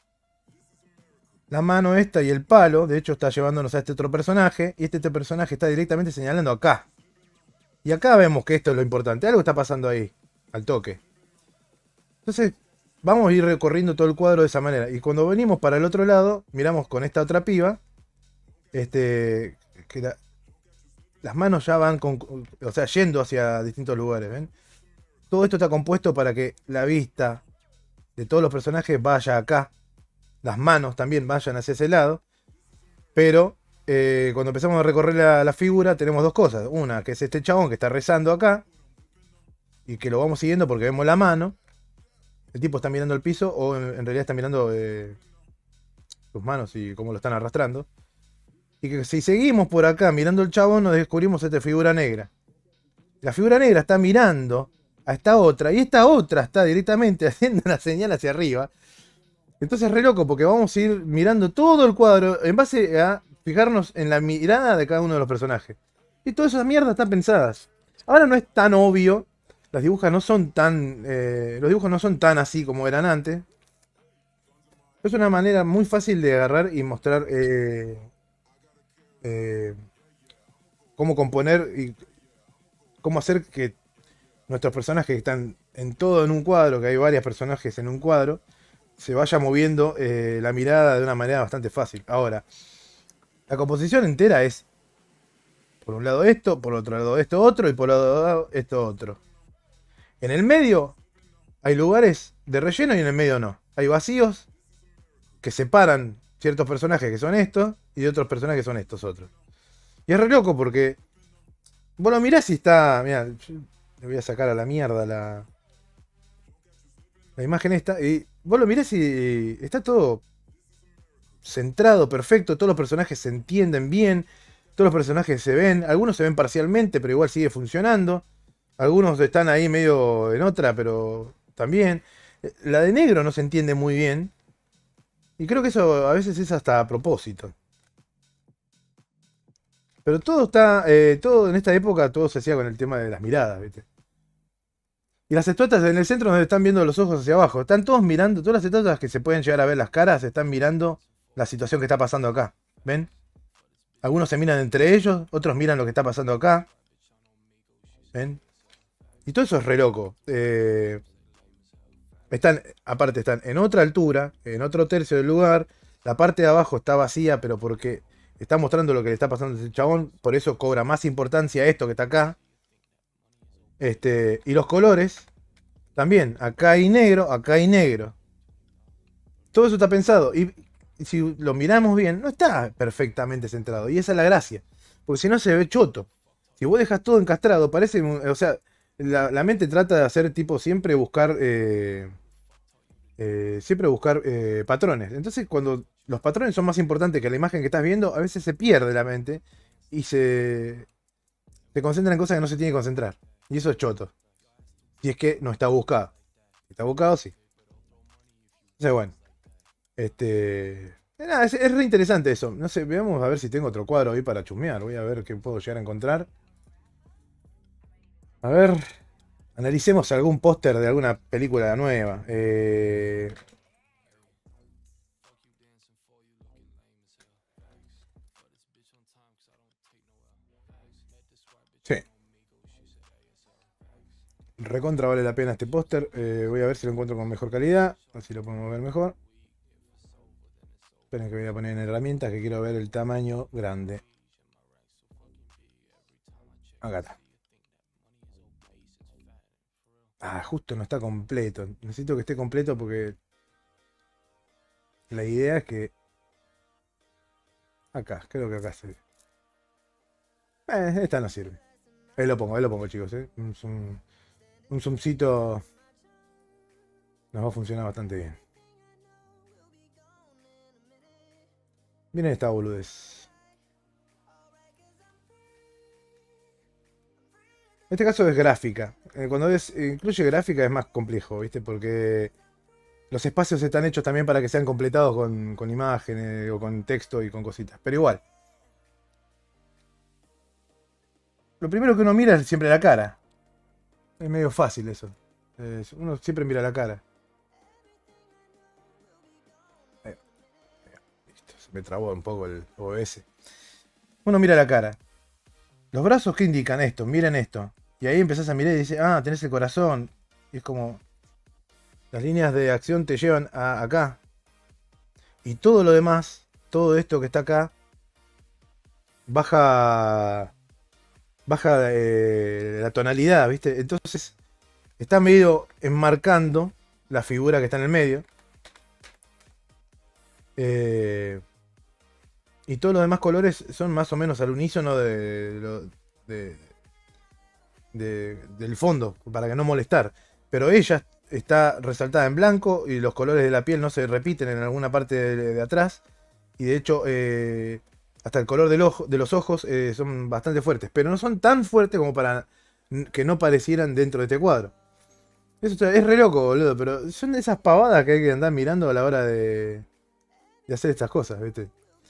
La mano esta y el palo, de hecho, está llevándonos a este otro personaje, y este personaje está directamente señalando acá. Y acá vemos que esto es lo importante, algo está pasando ahí, al toque. Entonces, vamos a ir recorriendo todo el cuadro de esa manera. Y cuando venimos para el otro lado, miramos con esta otra piba, que las manos ya van o sea, yendo hacia distintos lugares, ¿ven? Todo esto está compuesto para que la vista de todos los personajes vaya acá. Las manos también vayan hacia ese lado. Pero cuando empezamos a recorrer la figura tenemos dos cosas. Una, que es este chabón que está rezando acá. Y que lo vamos siguiendo porque vemos la mano. El tipo está mirando el piso o en realidad está mirando sus manos y cómo lo están arrastrando. Y que si seguimos por acá mirando el chabón nos descubrimos esta figura negra. La figura negra está mirando a esta otra y esta otra está directamente haciendo una señal hacia arriba. Entonces es re loco porque vamos a ir mirando todo el cuadro en base a fijarnos en la mirada de cada uno de los personajes. Y todas esas mierdas están pensadas. Ahora no es tan obvio. Los dibujos no son tan así como eran antes. Es una manera muy fácil de agarrar y mostrar eh, cómo componer y cómo hacer que nuestros personajes que están en todo en un cuadro, que hay varios personajes en un cuadro, se vaya moviendo la mirada de una manera bastante fácil. Ahora, la composición entera es por un lado esto, por otro lado esto otro y por otro lado esto otro. En el medio hay lugares de relleno y en el medio no. Hay vacíos que separan ciertos personajes que son estos y de otros personajes que son estos otros. Y es re loco porque vos lo mirás y está... Mirá, le voy a sacar a la mierda la imagen esta. Y vos lo mirás y está todo centrado, perfecto. Todos los personajes se entienden bien. Todos los personajes se ven. Algunos se ven parcialmente, pero igual sigue funcionando. Algunos están ahí medio en otra, pero también. La de negro no se entiende muy bien. Y creo que eso a veces es hasta a propósito. Pero todo está. Todo en esta época, todo se hacía con el tema de las miradas, ¿viste? Y las estatuas en el centro donde están viendo los ojos hacia abajo. Están todos mirando, todas las estatuas que se pueden llegar a ver las caras, están mirando la situación que está pasando acá. ¿Ven? Algunos se miran entre ellos, otros miran lo que está pasando acá. ¿Ven? Y todo eso es re loco. Aparte están en otra altura, en otro tercio del lugar. La parte de abajo está vacía, pero porque está mostrando lo que le está pasando a ese chabón. Por eso cobra más importancia esto que está acá. Y los colores, también, acá hay negro, acá hay negro. Todo eso está pensado. Y si lo miramos bien, no está perfectamente centrado. Y esa es la gracia. Porque si no se ve choto. Si vos dejas todo encastrado, parece... O sea, la mente trata de hacer tipo siempre buscar... patrones. Entonces cuando los patrones son más importantes que la imagen que estás viendo, a veces se pierde la mente. Y se concentra en cosas que no se tiene que concentrar. Y eso es choto. Si es que no está buscado. Si está buscado, sí. Entonces, bueno. Nada, es re interesante eso. No sé, veamos a ver si tengo otro cuadro ahí para chusmear. Voy a ver qué puedo llegar a encontrar. A ver. Analicemos algún póster de alguna película nueva. Sí. Recontra vale la pena este póster. Voy a ver si lo encuentro con mejor calidad. Así lo podemos ver mejor. Esperen que voy a poner en herramientas que quiero ver el tamaño grande. Acá está. Ah, justo no está completo. Necesito que esté completo porque la idea es que... Acá, creo que acá se ve. Esta no sirve. Ahí lo pongo, chicos. Es un un zoomcito nos va a funcionar bastante bien. Miren esta boludez. En este caso es gráfica. Cuando incluye gráfica es más complejo, ¿viste? Porque los espacios están hechos también para que sean completados con imágenes o con texto y con cositas. Pero igual. Lo primero que uno mira es siempre la cara. Es medio fácil eso. Uno siempre mira la cara. Listo, se me trabó un poco el OBS. Uno mira la cara. Los brazos, ¿qué indican esto? Miren esto. Y ahí empezás a mirar y dices, ah, tenés el corazón. Y es como... Las líneas de acción te llevan a acá. Y todo lo demás, todo esto que está acá, baja la tonalidad, ¿viste? Entonces está medio enmarcando la figura que está en el medio. Y todos los demás colores son más o menos al unísono del fondo, para que no molestar. Pero ella está resaltada en blanco y los colores de la piel no se repiten en alguna parte de atrás. Y de hecho, hasta el color de los ojos son bastante fuertes. Pero no son tan fuertes como para que no parecieran dentro de este cuadro. Eso es re loco, boludo. Pero son de esas pavadas que hay que andar mirando a la hora de hacer estas cosas, ¿viste?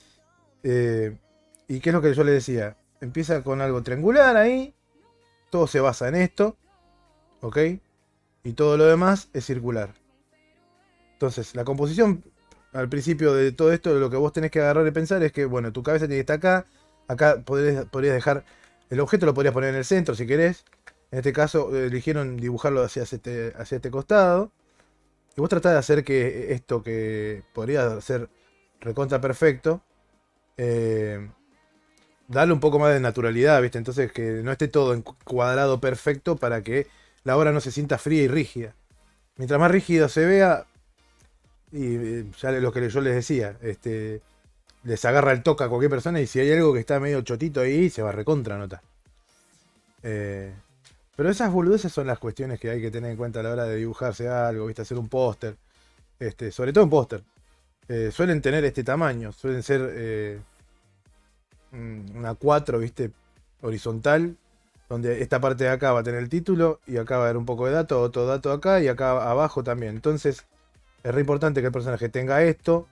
¿Y qué es lo que yo le decía? Empieza con algo triangular ahí. Todo se basa en esto. ¿Ok? Y todo lo demás es circular. Entonces, la composición al principio de todo esto, lo que vos tenés que agarrar y pensar es que, bueno, tu cabeza tiene que estar acá. Acá podrías dejar... El objeto lo podrías poner en el centro si querés. En este caso, eligieron dibujarlo hacia este costado. Y vos tratás de hacer que esto que podría ser recontra perfecto, darle un poco más de naturalidad, ¿viste? Entonces que no esté todo encuadrado perfecto para que la obra no se sienta fría y rígida. Mientras más rígido se vea, y ya lo que yo les decía, les agarra el toque a cualquier persona y si hay algo que está medio chotito ahí, se va a recontra nota. Pero esas boludeces son las cuestiones que hay que tener en cuenta a la hora de dibujarse algo, ¿viste? Hacer un póster. Sobre todo un póster. Suelen tener este tamaño, suelen ser una 4, ¿viste? Horizontal, donde esta parte de acá va a tener el título y acá va a haber un poco de dato, otro dato acá y acá abajo también. Entonces, es re importante que el personaje tenga esto.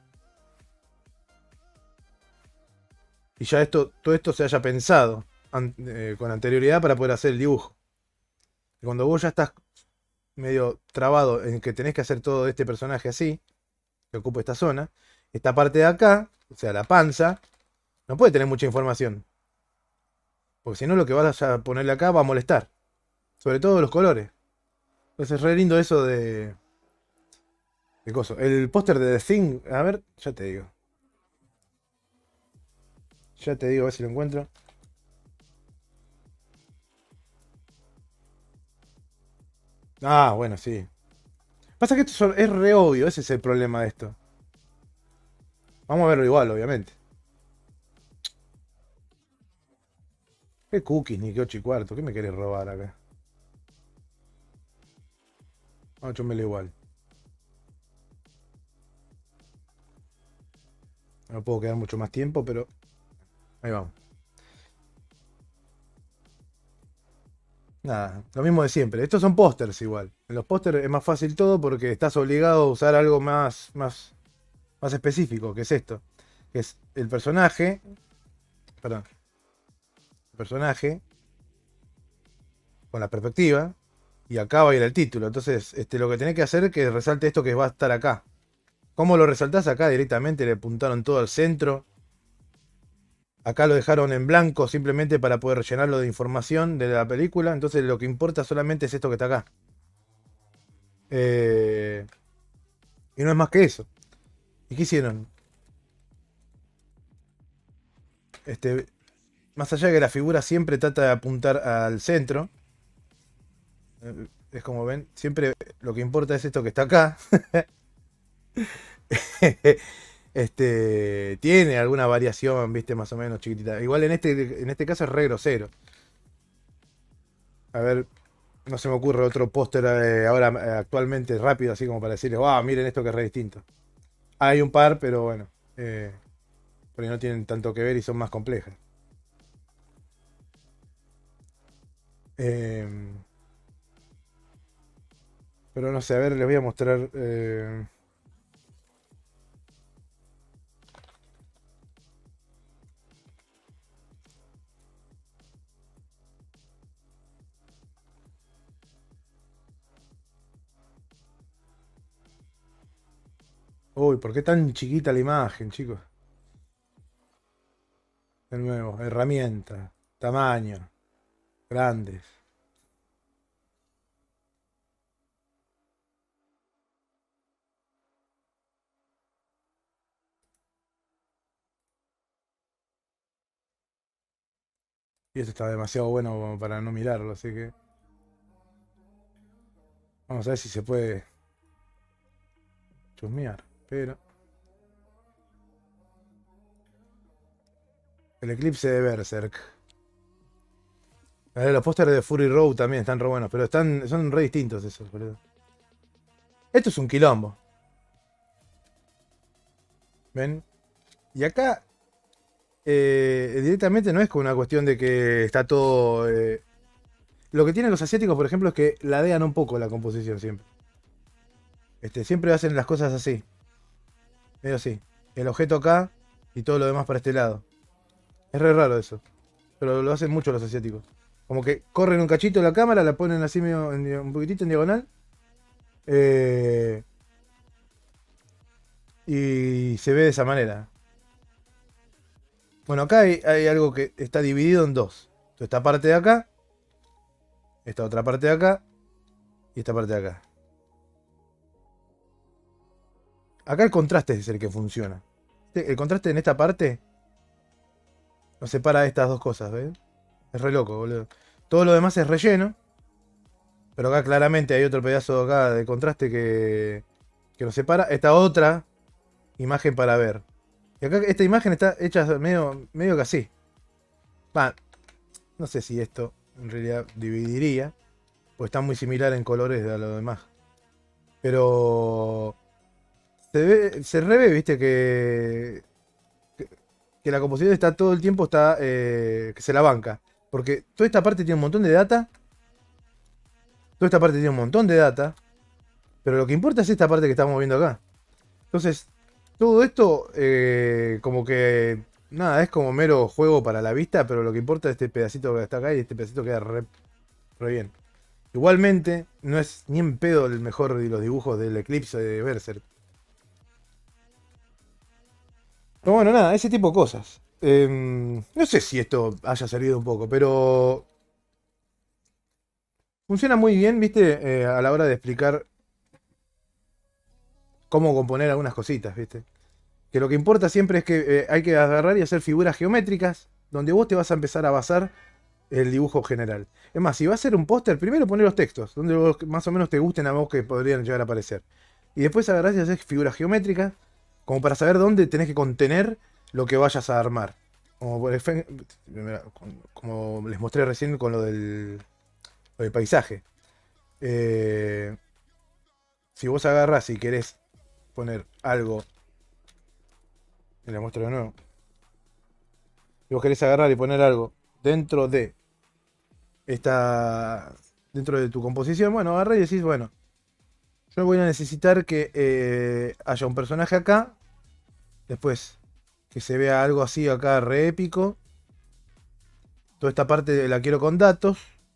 Y ya todo esto se haya pensado con anterioridad para poder hacer el dibujo. Y cuando vos ya estás medio trabado en que tenés que hacer todo este personaje así, que ocupa esta zona, esta parte de acá, o sea, la panza, no puede tener mucha información. Porque si no, lo que vas a ponerle acá va a molestar. Sobre todo los colores. Entonces, re lindo eso de coso. El póster de The Thing, a ver, ya te digo. Ya te digo, a ver si lo encuentro. Ah, bueno, sí. Pasa que esto es re obvio, ese es el problema de esto. Vamos a verlo igual, obviamente. ¿Qué cookies ni qué 8 y cuarto? ¿Qué me querés robar acá? Vamos a echármelo igual. No puedo quedar mucho más tiempo, pero ahí vamos. Nada, lo mismo de siempre. Estos son pósters igual. En los pósters es más fácil todo porque estás obligado a usar algo más específico, que es esto. Que es el personaje. Perdón. El personaje con la perspectiva. Y acá va a ir el título. Entonces, lo que tenés que hacer es que resalte esto que va a estar acá. ¿Cómo lo resaltás? Acá directamente le apuntaron todo al centro. Acá lo dejaron en blanco simplemente para poder rellenarlo de información de la película. Entonces lo que importa solamente es esto que está acá. Y no es más que eso. ¿Y qué hicieron? Más allá de que la figura siempre trata de apuntar al centro. Es como ven, siempre lo que importa es esto que está acá. Tiene alguna variación, viste, más o menos chiquitita. Igual en este caso es re grosero. A ver, No se me ocurre otro póster ahora actualmente rápido, así como para decirles, wow, miren esto que es re distinto. Hay un par, pero bueno, por ahí no tienen tanto que ver y son más complejas. Eh, pero no sé, a ver, les voy a mostrar. Uy, ¿por qué tan chiquita la imagen, chicos? De nuevo, herramientas, tamaño, grandes. Y esto está demasiado bueno como para no mirarlo, así que vamos a ver si se puede chusmear. Pero el eclipse de Berserk. Los pósteres de Fury Road también están re buenos, pero son re distintos esos, boludo. Esto es un quilombo. ¿Ven? Y acá directamente no es como una cuestión de que está todo. Lo que tienen los asiáticos, por ejemplo, es que ladean un poco la composición siempre. Siempre hacen las cosas así. Medio así. El objeto acá y todo lo demás para este lado. Es re raro eso. Pero lo hacen mucho los asiáticos. Como que corren un cachito la cámara, la ponen así medio un poquitito en diagonal. eh, y se ve de esa manera. Bueno, acá hay algo que está dividido en dos. Esta parte de acá, esta otra parte de acá y esta parte de acá. Acá el contraste es el que funciona. El contraste en esta parte nos separa estas dos cosas, ¿ves? Es re loco, boludo. Todo lo demás es relleno. Pero acá claramente hay otro pedazo acá de contraste que nos separa. Esta otra imagen para ver. Y acá esta imagen está hecha medio que así. Va, no sé si esto en realidad dividiría. Pues está muy similar en colores a lo demás. Pero se revé, viste, que la composición está todo el tiempo, que se la banca. Porque toda esta parte tiene un montón de data. Toda esta parte tiene un montón de data. Pero lo que importa es esta parte que estamos viendo acá. Entonces, todo esto como que... Nada, es como mero juego para la vista, pero lo que importa es este pedacito que está acá y este pedacito queda re bien. Igualmente, no es ni en pedo el mejor de los dibujos del eclipse de Berserk. Pero bueno, nada, ese tipo de cosas. No sé si esto haya servido un poco, pero funciona muy bien, viste, a la hora de explicar cómo componer algunas cositas, viste. Que lo que importa siempre es que hay que agarrar y hacer figuras geométricas donde vos te vas a empezar a basar el dibujo general. Es más, si va a ser un póster, primero poner los textos, donde más o menos te gusten a vos que podrían llegar a aparecer. Y después agarrás y haces figuras geométricas, como para saber dónde tenés que contener lo que vayas a armar. Como les mostré recién con lo del paisaje. Eh, si vos agarrás y querés poner algo, y les muestro de nuevo. Si vos querés agarrar y poner algo dentro de esta, dentro de tu composición, bueno, agarrá y decís, bueno, yo voy a necesitar que haya un personaje acá, después que se vea algo así acá re épico. Toda esta parte la quiero con datos.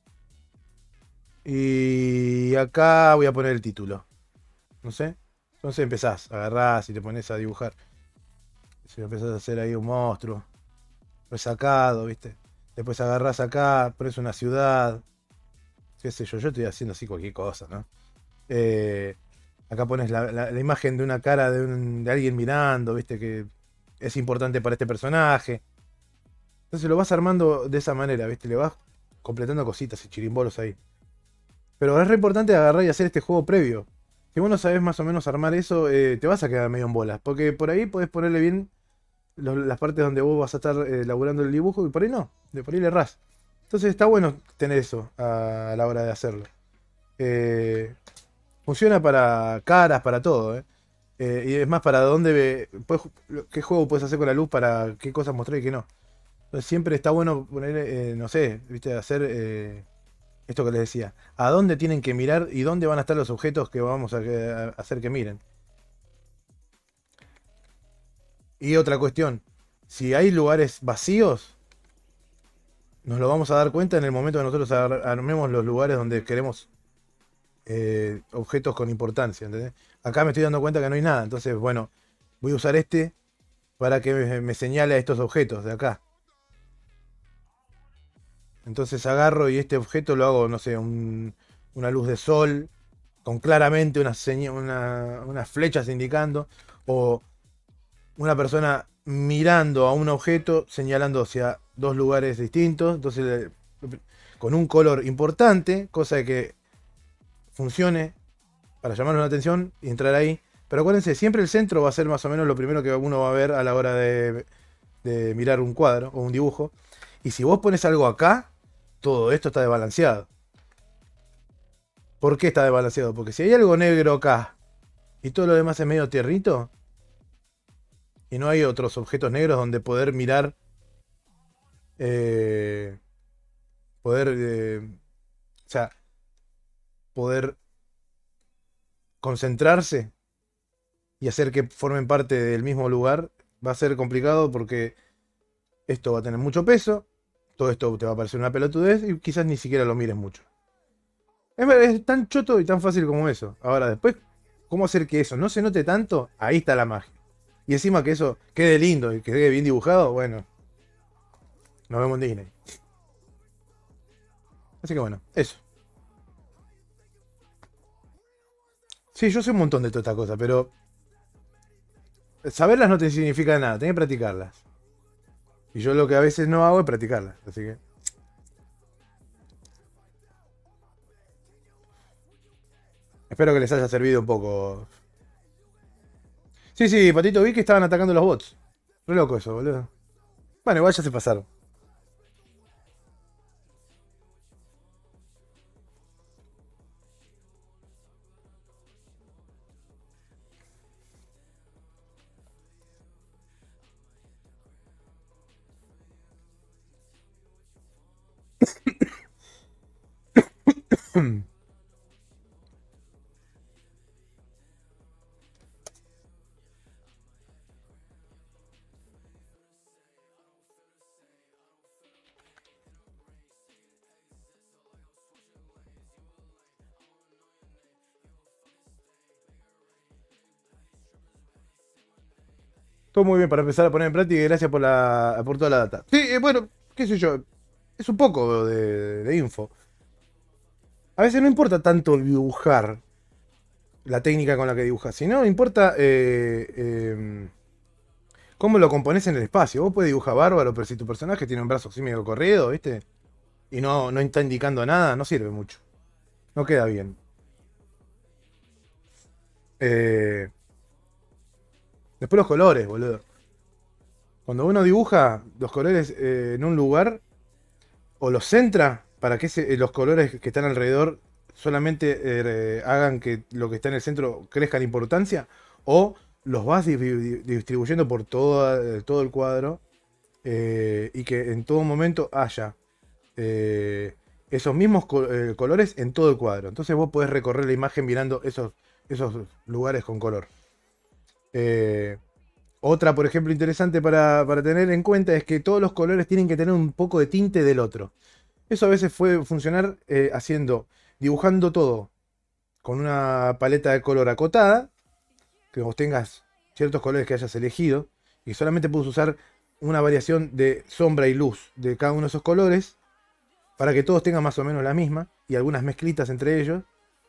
Y acá voy a poner el título. No sé. Entonces empezás, agarrás y te pones a dibujar. Si empezás a hacer ahí un monstruo resacado, ¿viste? Después agarrás acá, pones una ciudad. Qué sé yo estoy haciendo así cualquier cosa, ¿no? Eh, Acá pones la imagen de una cara de alguien mirando, ¿viste? Que es importante para este personaje. Entonces lo vas armando de esa manera, ¿viste? Le vas completando cositas y chirimbolos ahí. Pero es re importante agarrar y hacer este juego previo. Si vos no sabés más o menos armar eso, te vas a quedar medio en bolas. Porque por ahí podés ponerle bien las partes donde vos vas a estar elaborando el dibujo y por ahí no. De por ahí le errás. Entonces está bueno tener eso a la hora de hacerlo. Eh, Funciona para caras, para todo, ¿eh? Y es más, para dónde qué juego puedes hacer con la luz para qué cosas mostrar y qué no. Entonces siempre está bueno poner, no sé, viste, hacer esto que les decía. A dónde tienen que mirar y dónde van a estar los objetos que vamos a hacer que miren. Y otra cuestión, si hay lugares vacíos, nos lo vamos a dar cuenta en el momento que nosotros armemos los lugares donde queremos objetos con importancia, ¿entendés? Acá me estoy dando cuenta que no hay nada, entonces, bueno, voy a usar este para que me señale a estos objetos de acá. Entonces agarro y este objeto lo hago, no sé, una luz de sol con claramente unas flechas indicando, o una persona mirando a un objeto señalando hacia dos lugares distintos, entonces con un color importante, cosa de que funcione para llamarnos la atención y entrar ahí. Pero acuérdense, siempre el centro va a ser más o menos lo primero que uno va a ver a la hora de mirar un cuadro o un dibujo. Y si vos pones algo acá, todo esto está desbalanceado. ¿Por qué está desbalanceado? Porque si hay algo negro acá y todo lo demás es medio tierrito, y no hay otros objetos negros donde poder mirar, eh, poder, o sea, poder concentrarse y hacer que formen parte del mismo lugar, va a ser complicado porque esto va a tener mucho peso, todo esto te va a parecer una pelotudez y quizás ni siquiera lo mires mucho. Es tan choto y tan fácil como eso. Ahora, después, ¿cómo hacer que eso no se note tanto? Ahí está la magia. Y encima que eso quede lindo y quede bien dibujado, bueno, nos vemos en Disney. Así que bueno, eso. Sí, yo sé un montón de todas estas cosas, pero saberlas no te significa nada, tenés que practicarlas. Y yo lo que a veces no hago es practicarlas, así que... Espero que les haya servido un poco. Sí, sí, Patito, vi que estaban atacando los bots. Re loco eso, boludo. Bueno, igual ya se pasaron. Todo muy bien para empezar a poner en práctica y gracias por toda la data. Sí, bueno, qué sé yo. Es un poco de info. A veces no importa tanto dibujar la técnica con la que dibujas, sino importa cómo lo compones en el espacio. Vos puedes dibujar bárbaro, pero si tu personaje tiene un brazo así medio corrido, ¿viste? Y no está indicando nada, no sirve mucho. No queda bien. Eh, Después los colores, boludo. Cuando uno dibuja los colores en un lugar, o los centra para que los colores que están alrededor solamente hagan que lo que está en el centro crezca en importancia, o los vas distribuyendo por todo el cuadro y que en todo momento haya esos mismos colores en todo el cuadro. Entonces vos podés recorrer la imagen mirando esos lugares con color. Eh, Otra, por ejemplo, interesante para tener en cuenta es que todos los colores tienen que tener un poco de tinte del otro. Eso a veces puede funcionar dibujando todo con una paleta de color acotada, que vos tengas ciertos colores que hayas elegido, y solamente puedes usar una variación de sombra y luz de cada uno de esos colores, para que todos tengan más o menos la misma, y algunas mezclitas entre ellos.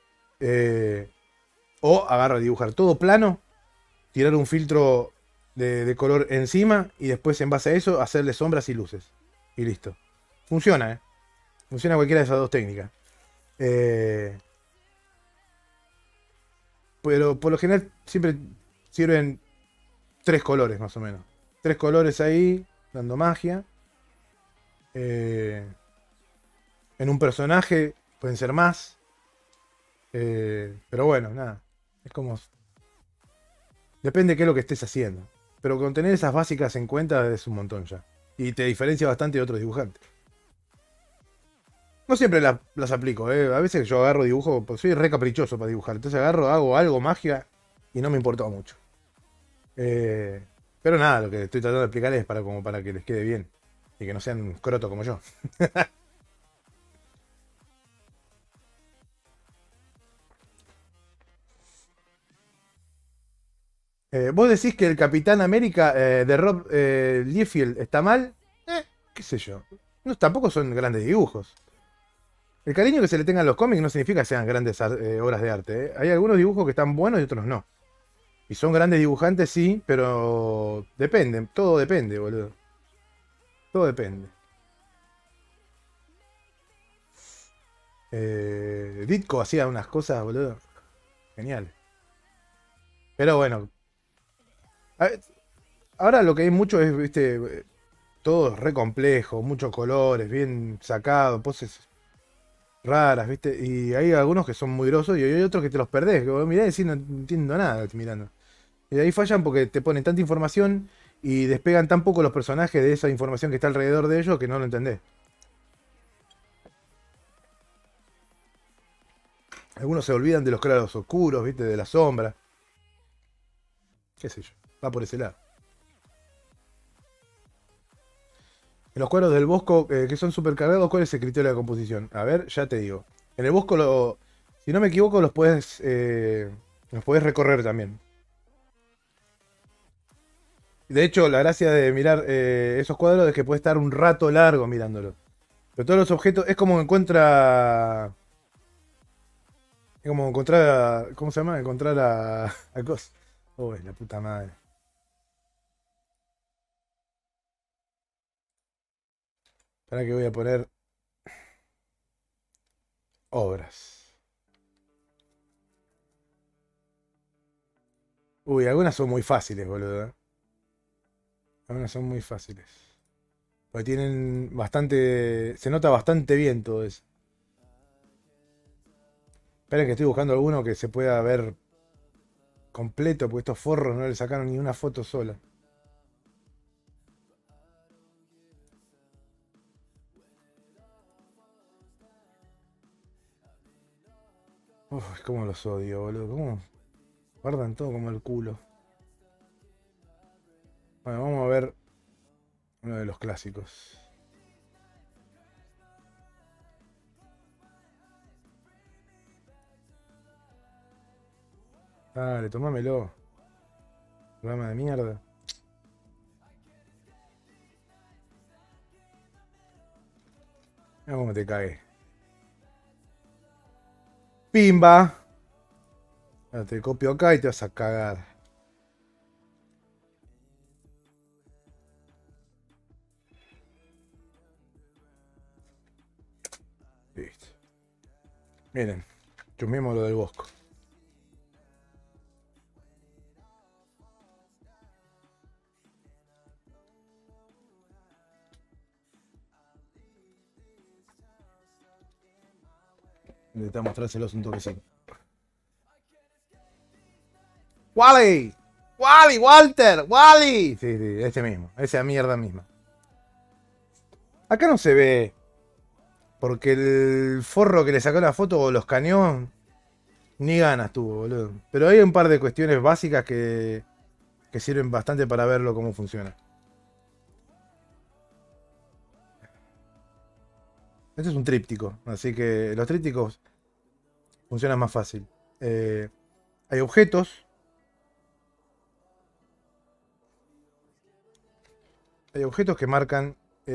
O agarra a dibujar todo plano, tirar un filtro de color encima, y después en base a eso hacerle sombras y luces. Y listo. Funciona, ¿eh? Funciona cualquiera de esas dos técnicas. Eh, pero por lo general siempre sirven tres colores más o menos. Tres colores ahí, dando magia. Eh, en un personaje pueden ser más. Pero bueno, nada. Es como... Depende de qué es lo que estés haciendo. Pero con tener esas básicas en cuenta es un montón ya. Y te diferencia bastante de otros dibujantes. No siempre las aplico, ¿eh? A veces yo agarro dibujo, pues soy re caprichoso para dibujar. Entonces agarro, hago algo, magia, y no me importó mucho. Eh, pero nada, lo que estoy tratando de explicar es para, como para que les quede bien. Y que no sean un croto como yo. ¿Vos decís que el Capitán América de Rob Liefeld está mal? Qué sé yo. No, tampoco son grandes dibujos. El cariño que se le tenga a los cómics no significa que sean grandes obras de arte. Hay algunos dibujos que están buenos y otros no. Y son grandes dibujantes, sí, pero depende. Todo depende, boludo. Todo depende. Ditko hacía unas cosas, boludo. Genial. Pero bueno. a- Ahora lo que hay mucho es, viste, todo re complejo, muchos colores, bien sacado, poses raras, ¿viste? Y hay algunos que son muy grosos y hay otros que te los perdés. Que vos mirás y decís, no entiendo nada mirando. Y ahí fallan porque te ponen tanta información y despegan tan poco los personajes de esa información que está alrededor de ellos que no lo entendés. Algunos se olvidan de los claros oscuros, ¿viste? De la sombra. Qué sé yo. Va por ese lado. En los cuadros del Bosco, que son super cargados, ¿cuál es el criterio de la composición? A ver, ya te digo. En el Bosco, si no me equivoco, los puedes recorrer también. De hecho, la gracia de mirar esos cuadros es que puedes estar un rato largo mirándolo. Pero todos los objetos, es como encuentra. Es como encontrar ¿cómo se llama? Encontrar a cosas. Uy, la puta madre. Para que voy a poner obras. Uy, algunas son muy fáciles, boludo. Algunas son muy fáciles. Porque tienen bastante. Se nota bastante bien todo eso. Esperen que estoy buscando alguno que se pueda ver completo, porque estos forros no le sacaron ni una foto sola. Uf, cómo los odio, boludo. ¿Cómo guardan todo como el culo? Bueno, vamos a ver uno de los clásicos. Dale, tomámelo. Programa de mierda. Mira cómo te cae. Pimba. Ahora te copio acá y te vas a cagar. Listo. Miren, chumemos lo del Bosco. Intentamos mostrárselos un toquecito. ¡Wally! ¡Wally! ¡Walter! ¡Wally! Sí, sí, ese mismo. Esa mierda misma. Acá no se ve. Porque el forro que le sacó la foto o los cañón. Ni ganas tuvo, boludo. Pero hay un par de cuestiones básicas que sirven bastante para verlo cómo funciona. Este es un tríptico, así que los trípticos funcionan más fácil. Eh, Hay objetos. Hay objetos que marcan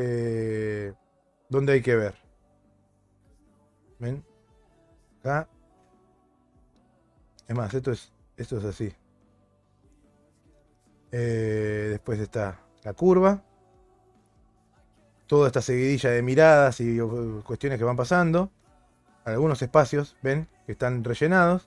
dónde hay que ver. ¿Ven? Acá. Es más, esto es así. Después está la curva. Toda esta seguidilla de miradas y cuestiones que van pasando. Algunos espacios, ven, que están rellenados.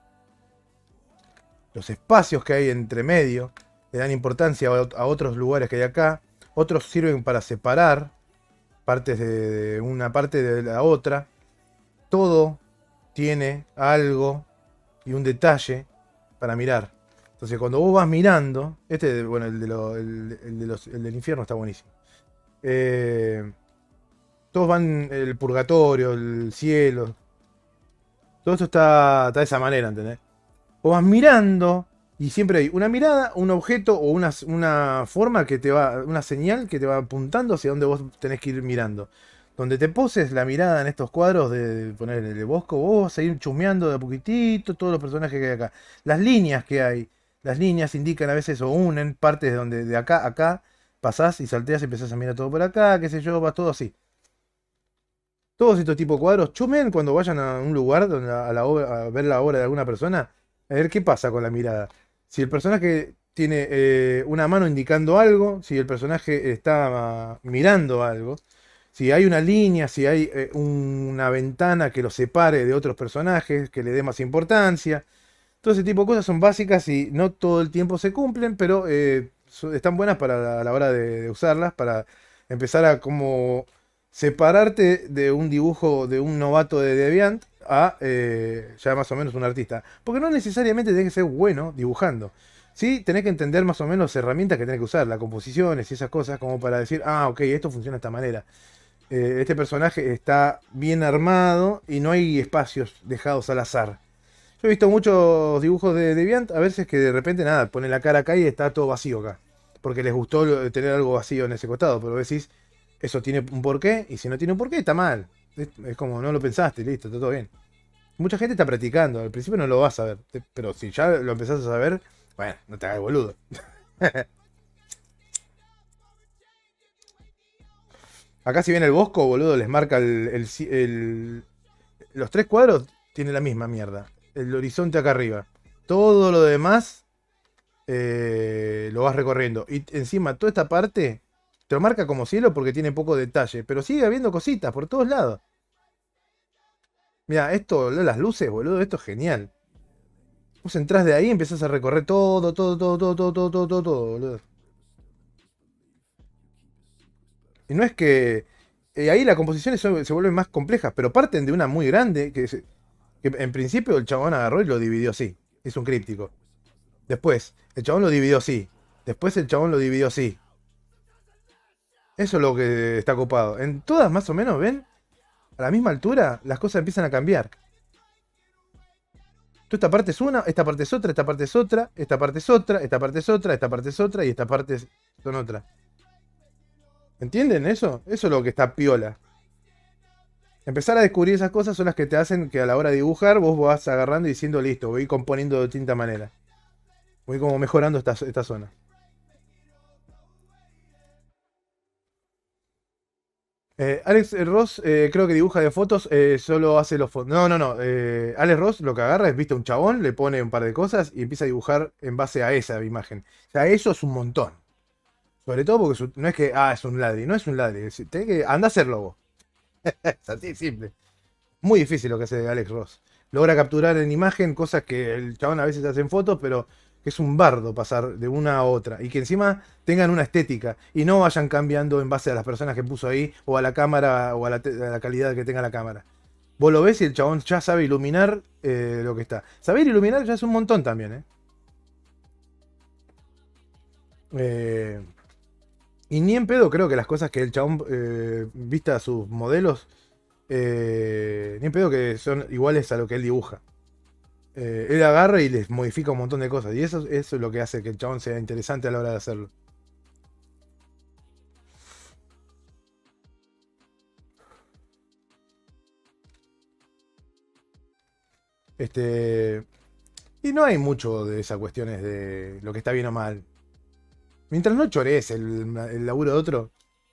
Los espacios que hay entre medio le dan importancia a otros lugares que hay acá. Otros sirven para separar partes de una parte de la otra. Todo tiene algo y un detalle para mirar. Entonces cuando vos vas mirando, bueno, el del infierno está buenísimo. Todos van el purgatorio, el cielo. Todo esto está de esa manera, ¿entendés? Vos vas mirando y siempre hay una mirada, un objeto o una forma que te va, una señal que te va apuntando hacia donde vos tenés que ir mirando. Donde te poses la mirada en estos cuadros de poner el Bosco, vos vas a ir chusmeando de a poquitito todos los personajes que hay acá. Las líneas que hay, las líneas indican a veces o unen partes de donde de acá a acá pasás y salteas y empezás a mirar todo por acá, qué sé yo, va todo así. Todos estos tipos de cuadros, chumen cuando vayan a un lugar donde a ver la obra de alguna persona, a ver qué pasa con la mirada. Si el personaje tiene una mano indicando algo, si el personaje está mirando algo, si hay una línea, si hay una ventana que lo separe de otros personajes, que le dé más importancia. Todo ese tipo de cosas son básicas y no todo el tiempo se cumplen, pero están buenas para la hora de usarlas, para empezar a como separarte de un dibujo de un novato de Deviant a ya más o menos un artista. Porque no necesariamente tenés que ser bueno dibujando. Sí, tenés que entender más o menos las herramientas que tenés que usar, las composiciones y esas cosas, como para decir, ah, ok, esto funciona de esta manera. Este personaje está bien armado y no hay espacios dejados al azar. Yo he visto muchos dibujos de Deviant, a veces que de repente nada, ponen la cara acá y está todo vacío acá. Porque les gustó tener algo vacío en ese costado, pero decís, eso tiene un porqué, y si no tiene un porqué, está mal. Es como no lo pensaste, listo, está todo bien. Mucha gente está practicando, al principio no lo vas a ver, pero si ya lo empezás a saber, bueno, no te hagas boludo. Acá si viene el Bosco, boludo, les marca los tres cuadros tienen la misma mierda. El horizonte acá arriba. Todo lo demás lo vas recorriendo. Y encima toda esta parte te lo marca como cielo porque tiene poco detalle. Pero sigue habiendo cositas por todos lados. Mira, esto, las luces, boludo, esto es genial. Vos entrás de ahí y empezás a recorrer todo, boludo. Y no es que... ahí las composiciones se vuelven más complejas, pero parten de una muy grande que en principio el chabón agarró y lo dividió así. Es un críptico. Después, el chabón lo dividió así. Después el chabón lo dividió así. Eso es lo que está copado. En todas más o menos, ¿ven? A la misma altura, las cosas empiezan a cambiar. Tú esta parte es una, esta parte es otra, esta parte es otra, esta parte es otra, esta parte es otra, esta parte es otra y esta parte son otra. ¿Entienden eso? Eso es lo que está piola. Empezar a descubrir esas cosas son las que te hacen que a la hora de dibujar vos vas agarrando y diciendo listo, voy componiendo de distinta manera. Voy como mejorando esta zona. Alex Ross creo que dibuja de fotos, solo hace los fondos. No, no, no. Alex Ross lo que agarra es, viste, un chabón, le pone un par de cosas y empieza a dibujar en base a esa imagen. O sea, eso es un montón. Sobre todo porque no es que, es un ladri, no es un ladri. Tenés que, anda a hacerlo vos. Es así de simple. Muy difícil lo que hace Alex Ross. Logra capturar en imagen cosas que el chabón a veces hace en fotos, pero que es un bardo pasar de una a otra. Y que encima tengan una estética y no vayan cambiando en base a las personas que puso ahí, o a la cámara, o a la calidad que tenga la cámara. Vos lo ves y el chabón ya sabe iluminar lo que está. Saber iluminar ya es un montón también, ¿eh? Eh, y ni en pedo creo que las cosas que el chabón vista a sus modelos, ni en pedo que son iguales a lo que él dibuja. Él agarra y les modifica un montón de cosas. Y eso es lo que hace que el chabón sea interesante a la hora de hacerlo. Este. Y no hay mucho de esas cuestiones de lo que está bien o mal. Mientras no chorees el laburo de otro.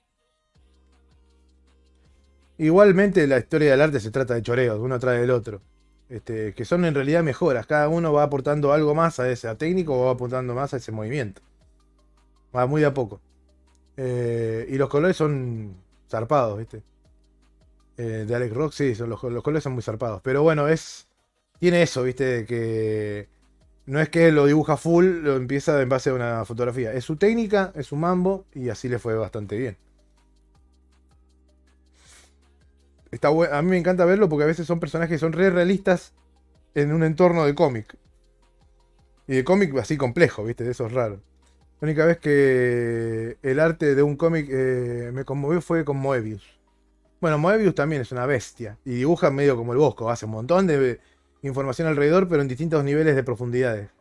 Igualmente la historia del arte se trata de choreos, uno trae del otro. Que son en realidad mejoras. Cada uno va aportando algo más a ese técnico o va aportando más a ese movimiento. Va muy de a poco. Y los colores son zarpados, ¿viste? De Alex Rock, sí, los colores son muy zarpados. Pero bueno, tiene eso, ¿viste? Que no es que lo dibuja full, lo empieza en base a una fotografía. Es su técnica, es su mambo y así le fue bastante bien. A mí me encanta verlo porque a veces son personajes que son re realistas en un entorno de cómic. Y de cómic así complejo, ¿viste? De esos raros. La única vez que el arte de un cómic me conmovió fue con Moebius. Bueno, Moebius también es una bestia. Y dibuja medio como el Bosco. Hace un montón de información alrededor, pero en distintos niveles de profundidades.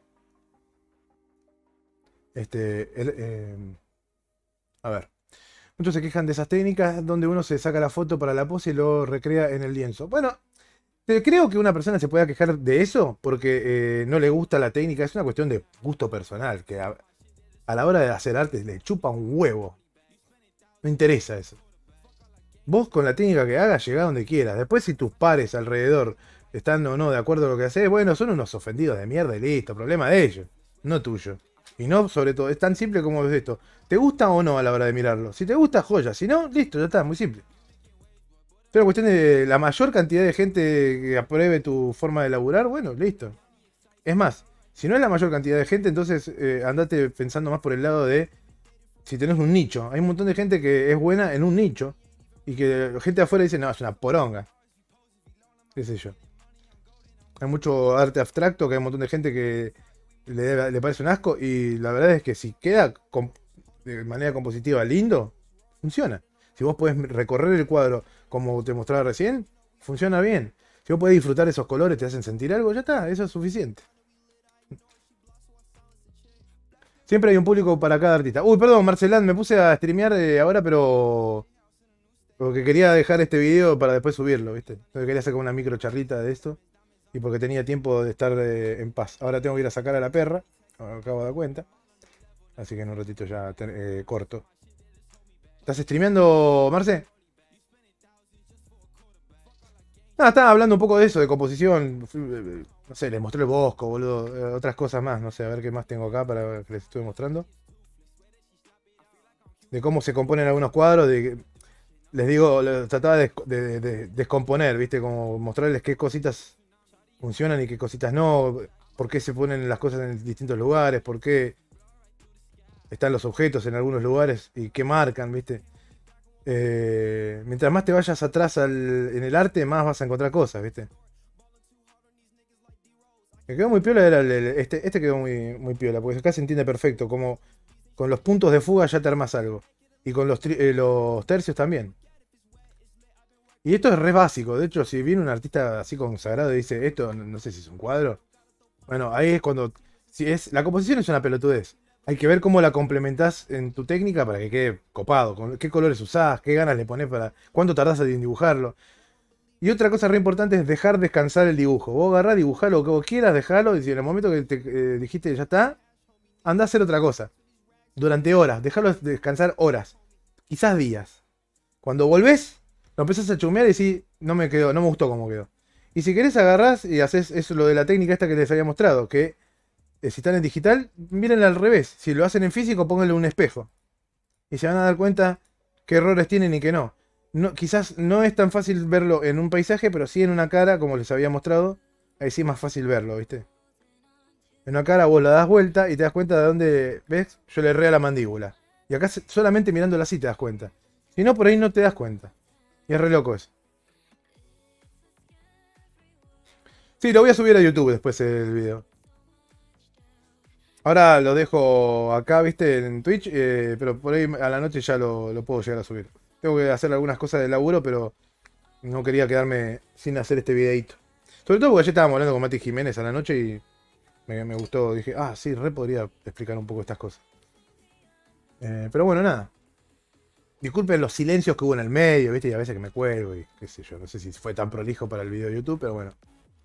A ver. Muchos se quejan de esas técnicas donde uno se saca la foto para la pose y lo recrea en el lienzo. Bueno, creo que una persona se pueda quejar de eso porque no le gusta la técnica. Es una cuestión de gusto personal. Que a la hora de hacer arte le chupa un huevo. No interesa eso. Vos con la técnica que hagas llegá donde quieras. Después si tus pares alrededor están o no de acuerdo a lo que haces, bueno, son unos ofendidos de mierda y listo. Problema de ellos, no tuyo. Y no, sobre todo, es tan simple como es esto. ¿Te gusta o no a la hora de mirarlo? Si te gusta, joya. Si no, listo, ya está, muy simple. Pero cuestión de la mayor cantidad de gente que apruebe tu forma de laburar, bueno, listo. Es más, si no es la mayor cantidad de gente, entonces andate pensando más por el lado de si tenés un nicho. Hay un montón de gente que es buena en un nicho y que la gente de afuera dice, no, es una poronga. Qué sé yo. Hay mucho arte abstracto, que hay un montón de gente que le parece un asco y la verdad es que si queda de manera compositiva lindo, funciona. Si vos podés recorrer el cuadro como te mostraba recién, funciona bien. Si vos podés disfrutar esos colores, te hacen sentir algo, ya está, eso es suficiente. Siempre hay un público para cada artista. Uy, perdón, Marcelán, me puse a streamear ahora, pero porque quería dejar este video para después subirlo, ¿viste? Porque quería sacar una micro charlita de esto. Y porque tenía tiempo de estar en paz. Ahora tengo que ir a sacar a la perra. Me acabo de dar cuenta. Así que en un ratito ya corto. ¿Estás streameando, Marce? Nada, estaba hablando un poco de eso, de composición. No sé, les mostré el Bosco, boludo. Otras cosas más. No sé, a ver qué más tengo acá para que les estuve mostrando. De cómo se componen algunos cuadros. Les digo, trataba de descomponer, ¿viste? Como mostrarles qué cositas funcionan y qué cositas no, por qué se ponen las cosas en distintos lugares, por qué están los objetos en algunos lugares y qué marcan, ¿viste? Mientras más te vayas atrás en el arte, más vas a encontrar cosas, ¿viste? Me quedó muy piola, este quedó muy piola, porque acá se entiende perfecto, como con los puntos de fuga ya te armas algo. Y con los tercios también. Y esto es re básico, de hecho, si viene un artista así consagrado y dice, esto no sé si es un cuadro. Bueno, ahí es cuando. Si es, la composición es una pelotudez. Hay que ver cómo la complementás en tu técnica para que quede copado. Con qué colores usás, qué ganas le pones para. Cuánto tardás en dibujarlo. Y otra cosa re importante es dejar descansar el dibujo. Vos agarrás, dibujá lo que vos quieras, dejalo. Y si en el momento que te dijiste ya está, andá a hacer otra cosa. Durante horas. Dejarlo descansar horas. Quizás días. Cuando volvés, lo empezás a chumear y decís, no me quedó, no me gustó cómo quedó. Y si querés agarrás y haces eso lo de la técnica esta que les había mostrado, que si están en digital, mírenla al revés. Si lo hacen en físico, pónganle un espejo. Y se van a dar cuenta qué errores tienen y qué no. Quizás no es tan fácil verlo en un paisaje, pero sí en una cara, como les había mostrado. Ahí sí es más fácil verlo, ¿viste? En una cara vos la das vuelta y te das cuenta de dónde, ¿ves? Yo le erré a la mandíbula. Y acá solamente mirándola así te das cuenta. Si no, por ahí no te das cuenta. Y es re loco eso. Sí, lo voy a subir a YouTube después el video. Ahora lo dejo acá, viste, en Twitch, pero por ahí a la noche ya lo puedo llegar a subir. Tengo que hacer algunas cosas de laburo, pero no quería quedarme sin hacer este videito. Sobre todo porque ayer estábamos hablando con Mati Jiménez a la noche y me gustó. Dije, ah, sí, re podría explicar un poco estas cosas. Pero bueno, nada. Disculpen los silencios que hubo en el medio, viste, y a veces que me cuelgo y qué sé yo. No sé si fue tan prolijo para el video de YouTube, pero bueno.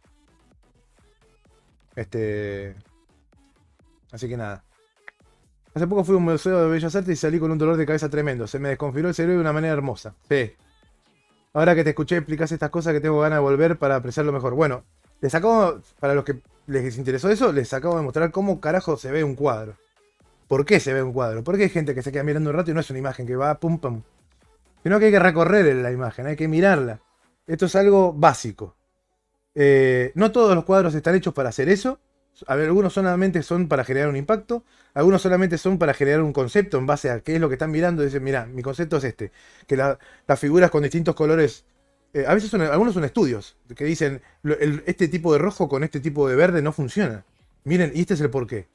Este... Así que nada. Hace poco fui a un museo de Bellas Artes y salí con un dolor de cabeza tremendo. Se me desconfiguró el cerebro de una manera hermosa. Sí. Ahora que te escuché explicás estas cosas que tengo ganas de volver para apreciarlo mejor. Bueno, les acabo, para los que les interesó eso, les acabo de mostrar cómo carajo se ve un cuadro. ¿Por qué se ve un cuadro? Porque hay gente que se queda mirando un rato y no es una imagen que va pum pum. Sino que hay que recorrer la imagen, hay que mirarla. Esto es algo básico. No todos los cuadros están hechos para hacer eso. A ver, algunos solamente son para generar un impacto, algunos solamente son para generar un concepto en base a qué es lo que están mirando. Dicen, mira, mi concepto es este, que las figuras con distintos colores A veces algunos son estudios que dicen este tipo de rojo con este tipo de verde no funciona. Miren, y este es el porqué.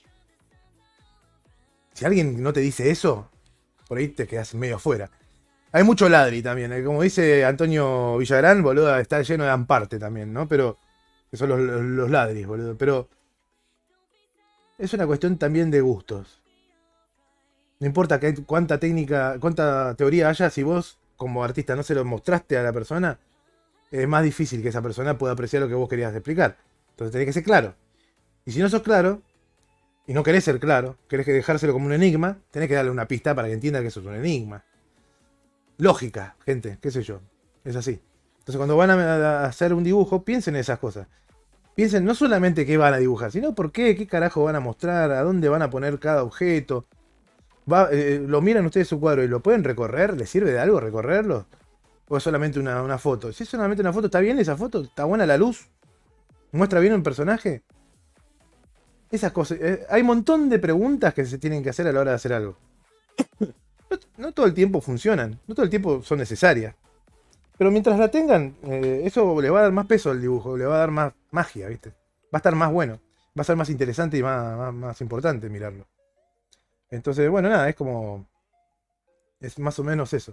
Si alguien no te dice eso, por ahí te quedas medio afuera. Hay mucho ladri también. Como dice Antonio Villagrán, boludo, está lleno de amparte también, ¿no? Pero que son los ladris, boludo. Pero es una cuestión también de gustos. No importa cuánta técnica, cuánta teoría haya, si vos como artista no se lo mostraste a la persona, es más difícil que esa persona pueda apreciar lo que vos querías explicar. Entonces tenés que ser claro. Y si no sos claro, y no querés ser claro, querés que dejárselo como un enigma, tenés que darle una pista para que entienda que eso es un enigma. Lógica, gente, qué sé yo. Es así. Entonces cuando van a hacer un dibujo, piensen en esas cosas. Piensen no solamente qué van a dibujar, sino por qué carajo van a mostrar, a dónde van a poner cada objeto. Lo miran ustedes su cuadro y lo pueden recorrer, ¿les sirve de algo recorrerlo? ¿O es solamente una foto? Si es solamente una foto, ¿está bien esa foto? ¿Está buena la luz? ¿Muestra bien un personaje? Esas cosas. Hay un montón de preguntas que se tienen que hacer a la hora de hacer algo. No todo el tiempo funcionan, no todo el tiempo son necesarias. Pero mientras la tengan, eso le va a dar más peso al dibujo, le va a dar más magia, ¿viste? Va a estar más bueno, va a ser más interesante y más importante mirarlo. Entonces, bueno, nada, es como... Es más o menos eso.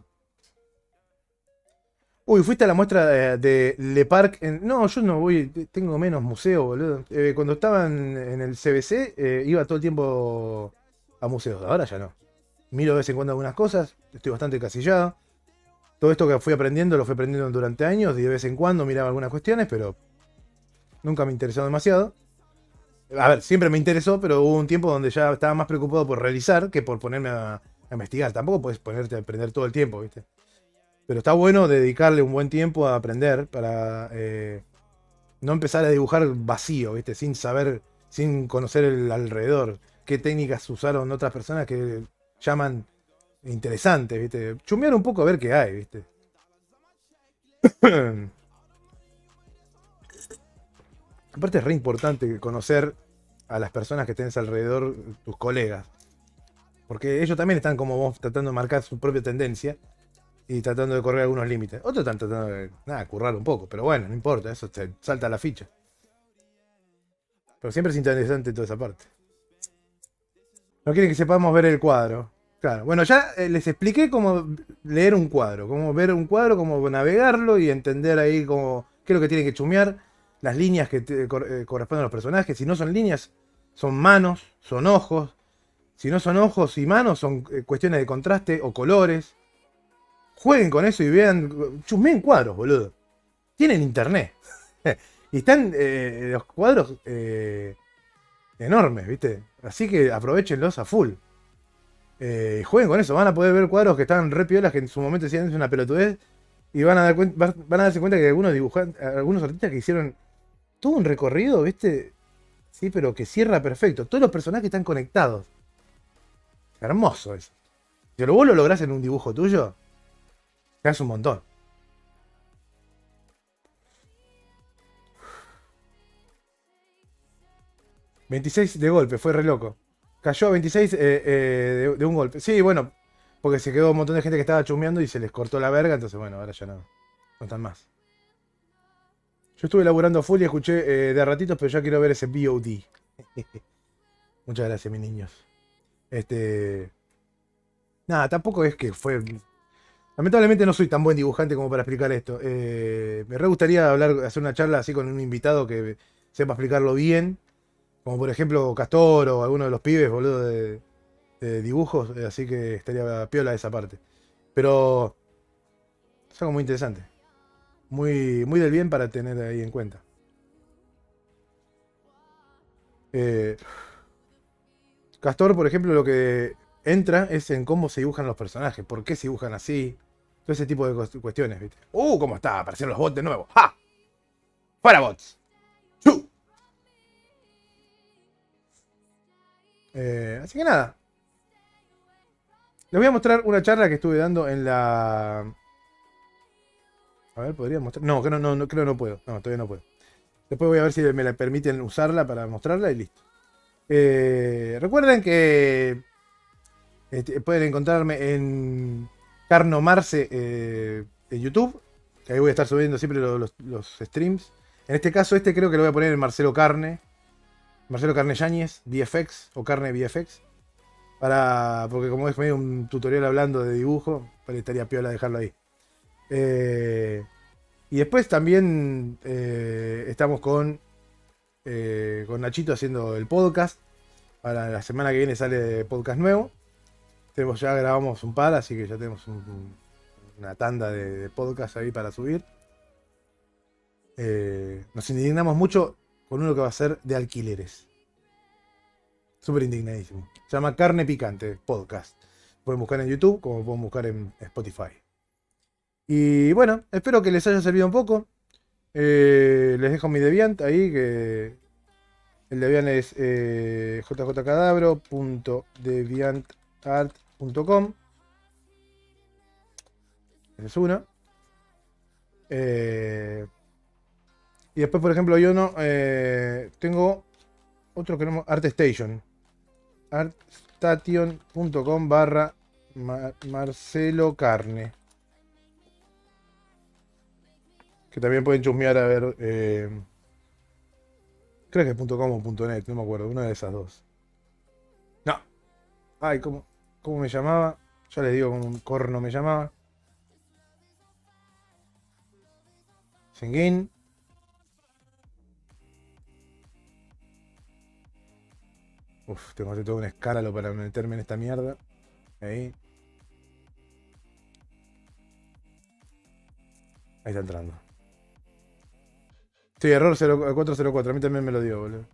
Uy, fuiste a la muestra de Le Parc. No, yo no voy, tengo menos museo, boludo. Cuando estaba en el CBC, iba todo el tiempo a museos. Ahora ya no. Miro de vez en cuando algunas cosas, estoy bastante casillado. Todo esto que fui aprendiendo, lo fui aprendiendo durante años y de vez en cuando miraba algunas cuestiones, pero nunca me interesó demasiado. A ver, siempre me interesó, pero hubo un tiempo donde ya estaba más preocupado por realizar que por ponerme a investigar. Tampoco puedes ponerte a aprender todo el tiempo, ¿viste? Pero está bueno dedicarle un buen tiempo a aprender para no empezar a dibujar vacío, ¿viste? Sin saber, sin conocer el alrededor. Qué técnicas usaron otras personas que llaman interesantes, ¿viste? Chumear un poco a ver qué hay, ¿viste? Aparte es re importante conocer a las personas que tenés alrededor, tus colegas. Porque ellos también están como vos tratando de marcar su propia tendencia y tratando de correr algunos límites. Otros están tratando de, nada, currar un poco, pero bueno, no importa, eso te salta a la ficha. Pero siempre es interesante toda esa parte. No quieren que sepamos ver el cuadro. Claro, bueno, ya les expliqué cómo leer un cuadro, cómo ver un cuadro, cómo navegarlo y entender ahí cómo, qué es lo que tienen que chumear, las líneas que corresponden a los personajes. Si no son líneas, son manos, son ojos. Si no son ojos y manos, son cuestiones de contraste o colores. Jueguen con eso y vean, chusmeen cuadros, boludo. Tienen internet. Y están los cuadros enormes, ¿viste? Así que aprovechenlos a full. Jueguen con eso, van a poder ver cuadros que están re piolas, que en su momento decían es una pelotudez. Y van a, van a darse cuenta que algunos dibujantes, algunos artistas que hicieron todo un recorrido, ¿viste? Sí, pero que cierra perfecto. Todos los personajes están conectados. Hermoso eso. Si vos lo lográs en un dibujo tuyo, te hace un montón. $26 de golpe, fue re loco. Cayó 26 de un golpe. Sí, bueno, porque se quedó un montón de gente que estaba chumeando y se les cortó la verga, entonces bueno, ahora ya no están más. Yo estuve laburando full y escuché de a ratitos, pero ya quiero ver ese VOD. Muchas gracias, mis niños. Nada, tampoco es que fue... Lamentablemente no soy tan buen dibujante como para explicar esto. Me re gustaría hacer una charla así con un invitado que sepa explicarlo bien. Como por ejemplo Castor o alguno de los pibes, boludo, de dibujos. Así que estaría piola esa parte. Pero es algo muy interesante. Muy, muy del bien para tener ahí en cuenta. Castor, por ejemplo, lo que entra es en cómo se dibujan los personajes. ¿Por qué se dibujan así? Todo ese tipo de cuestiones, ¿viste? ¿Cómo está? Aparecieron los bots de nuevo. ¡Ja! ¡Fuera bots! ¡Chu! Así que nada. Les voy a mostrar una charla que estuve dando en la... A ver, ¿podría mostrar? No, creo creo que no puedo. No, todavía no puedo. Después voy a ver si me la permiten usarla para mostrarla y listo. Recuerden que pueden encontrarme en Carno Marce en YouTube. Que ahí voy a estar subiendo siempre los streams. En este caso, creo que lo voy a poner en Marcelo Carne. Marcelo Carne Yáñez, VFX o Carne VFX. Porque como es medio un tutorial hablando de dibujo, pues estaría piola dejarlo ahí. Y después también estamos con Nachito haciendo el podcast. Para la semana que viene sale podcast nuevo. Ya grabamos un par, así que ya tenemos una tanda de podcast ahí para subir. Nos indignamos mucho con uno que va a ser de alquileres. Súper indignadísimo. Se llama Carne Picante Podcast. Pueden buscar en YouTube como pueden buscar en Spotify. Y bueno, espero que les haya servido un poco. Les dejo mi Deviant ahí, que el Deviant es jjcadabro.deviantart.com. Ese es uno. Y después, por ejemplo, yo no tengo otro que no... ArtStation. Artstation.com Marcelo Carne. Que también pueden chusmear a ver. Creo que es .com o .net, no me acuerdo. Una de esas dos. No. Ay, ¿cómo me llamaba? Ya les digo cómo un corno me llamaba. Senguin. Uf, tengo que hacer todo un escándalo para meterme en esta mierda. Ahí. Ahí está entrando. Sí, error 404. A mí también me lo dio, boludo.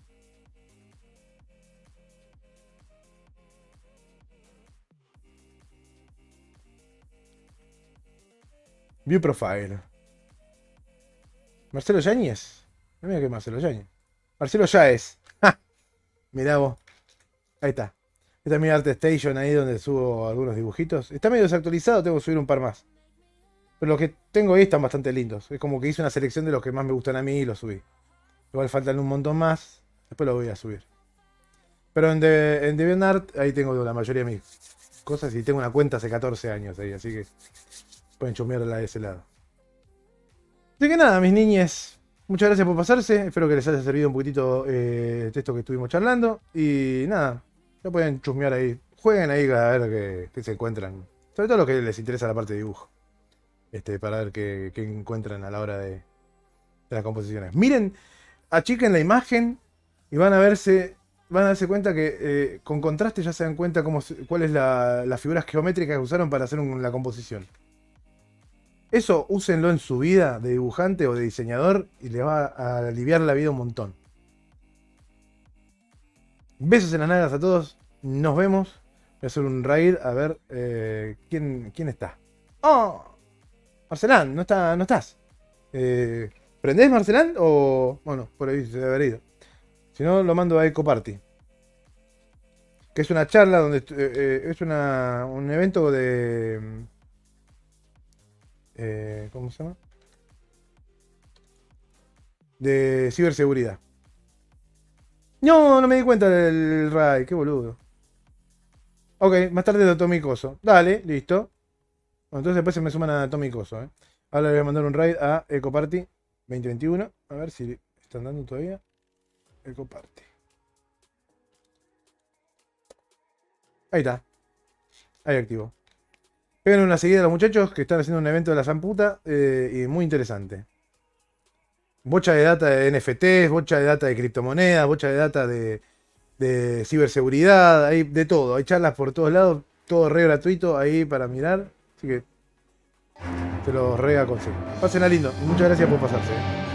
View profile. Marcelo Yáñez. Mira que Marcelo Yáñez. Marcelo Yáez. Mirá vos. Ahí está. Esta es mi ArtStation ahí donde subo algunos dibujitos. Está medio desactualizado, tengo que subir un par más. Pero los que tengo ahí están bastante lindos. Es como que hice una selección de los que más me gustan a mí y los subí. Igual faltan un montón más. Después los voy a subir. Pero en DeviantArt ahí tengo la mayoría de mis cosas y tengo una cuenta hace 14 años ahí. Así que pueden chusmearla de ese lado. Así que nada, mis niñes. Muchas gracias por pasarse. Espero que les haya servido un poquitito de esto que estuvimos charlando. Y nada, ya pueden chusmear ahí. Jueguen ahí a ver qué se encuentran. Sobre todo los que les interesa la parte de dibujo. Para ver qué encuentran a la hora de las composiciones. Miren, achiquen la imagen y van a darse cuenta que con contraste ya se dan cuenta cuáles las figuras geométricas que usaron para hacer la composición. Eso úsenlo en su vida de dibujante o de diseñador y les va a aliviar la vida un montón. Besos en las nalgas a todos. Nos vemos. Voy a hacer un raid a ver quién está. ¡Oh! Marcelán, no estás. ¿Prendés, Marcelán? O. Bueno, por ahí se debe haber ido. Si no, lo mando a Eco Party. Que es una charla donde es un evento de. ¿Cómo se llama? De ciberseguridad. No me di cuenta del raid, qué boludo. Ok, más tarde de Atomicoso. Dale, listo. Bueno, entonces después se me suman a Atomicoso, Ahora le voy a mandar un raid a Ecoparty 2021. A ver si están dando todavía. Ecoparty. Ahí está. Ahí activo. Peguen una seguida a los muchachos que están haciendo un evento de la Zamputa y muy interesante. Bocha de data de NFTs, bocha de data de criptomonedas, bocha de data de ciberseguridad, hay de todo. Hay charlas por todos lados, todo re gratuito ahí para mirar. Así que te lo re aconsejo. Pasen a lindo. Muchas gracias por pasarse.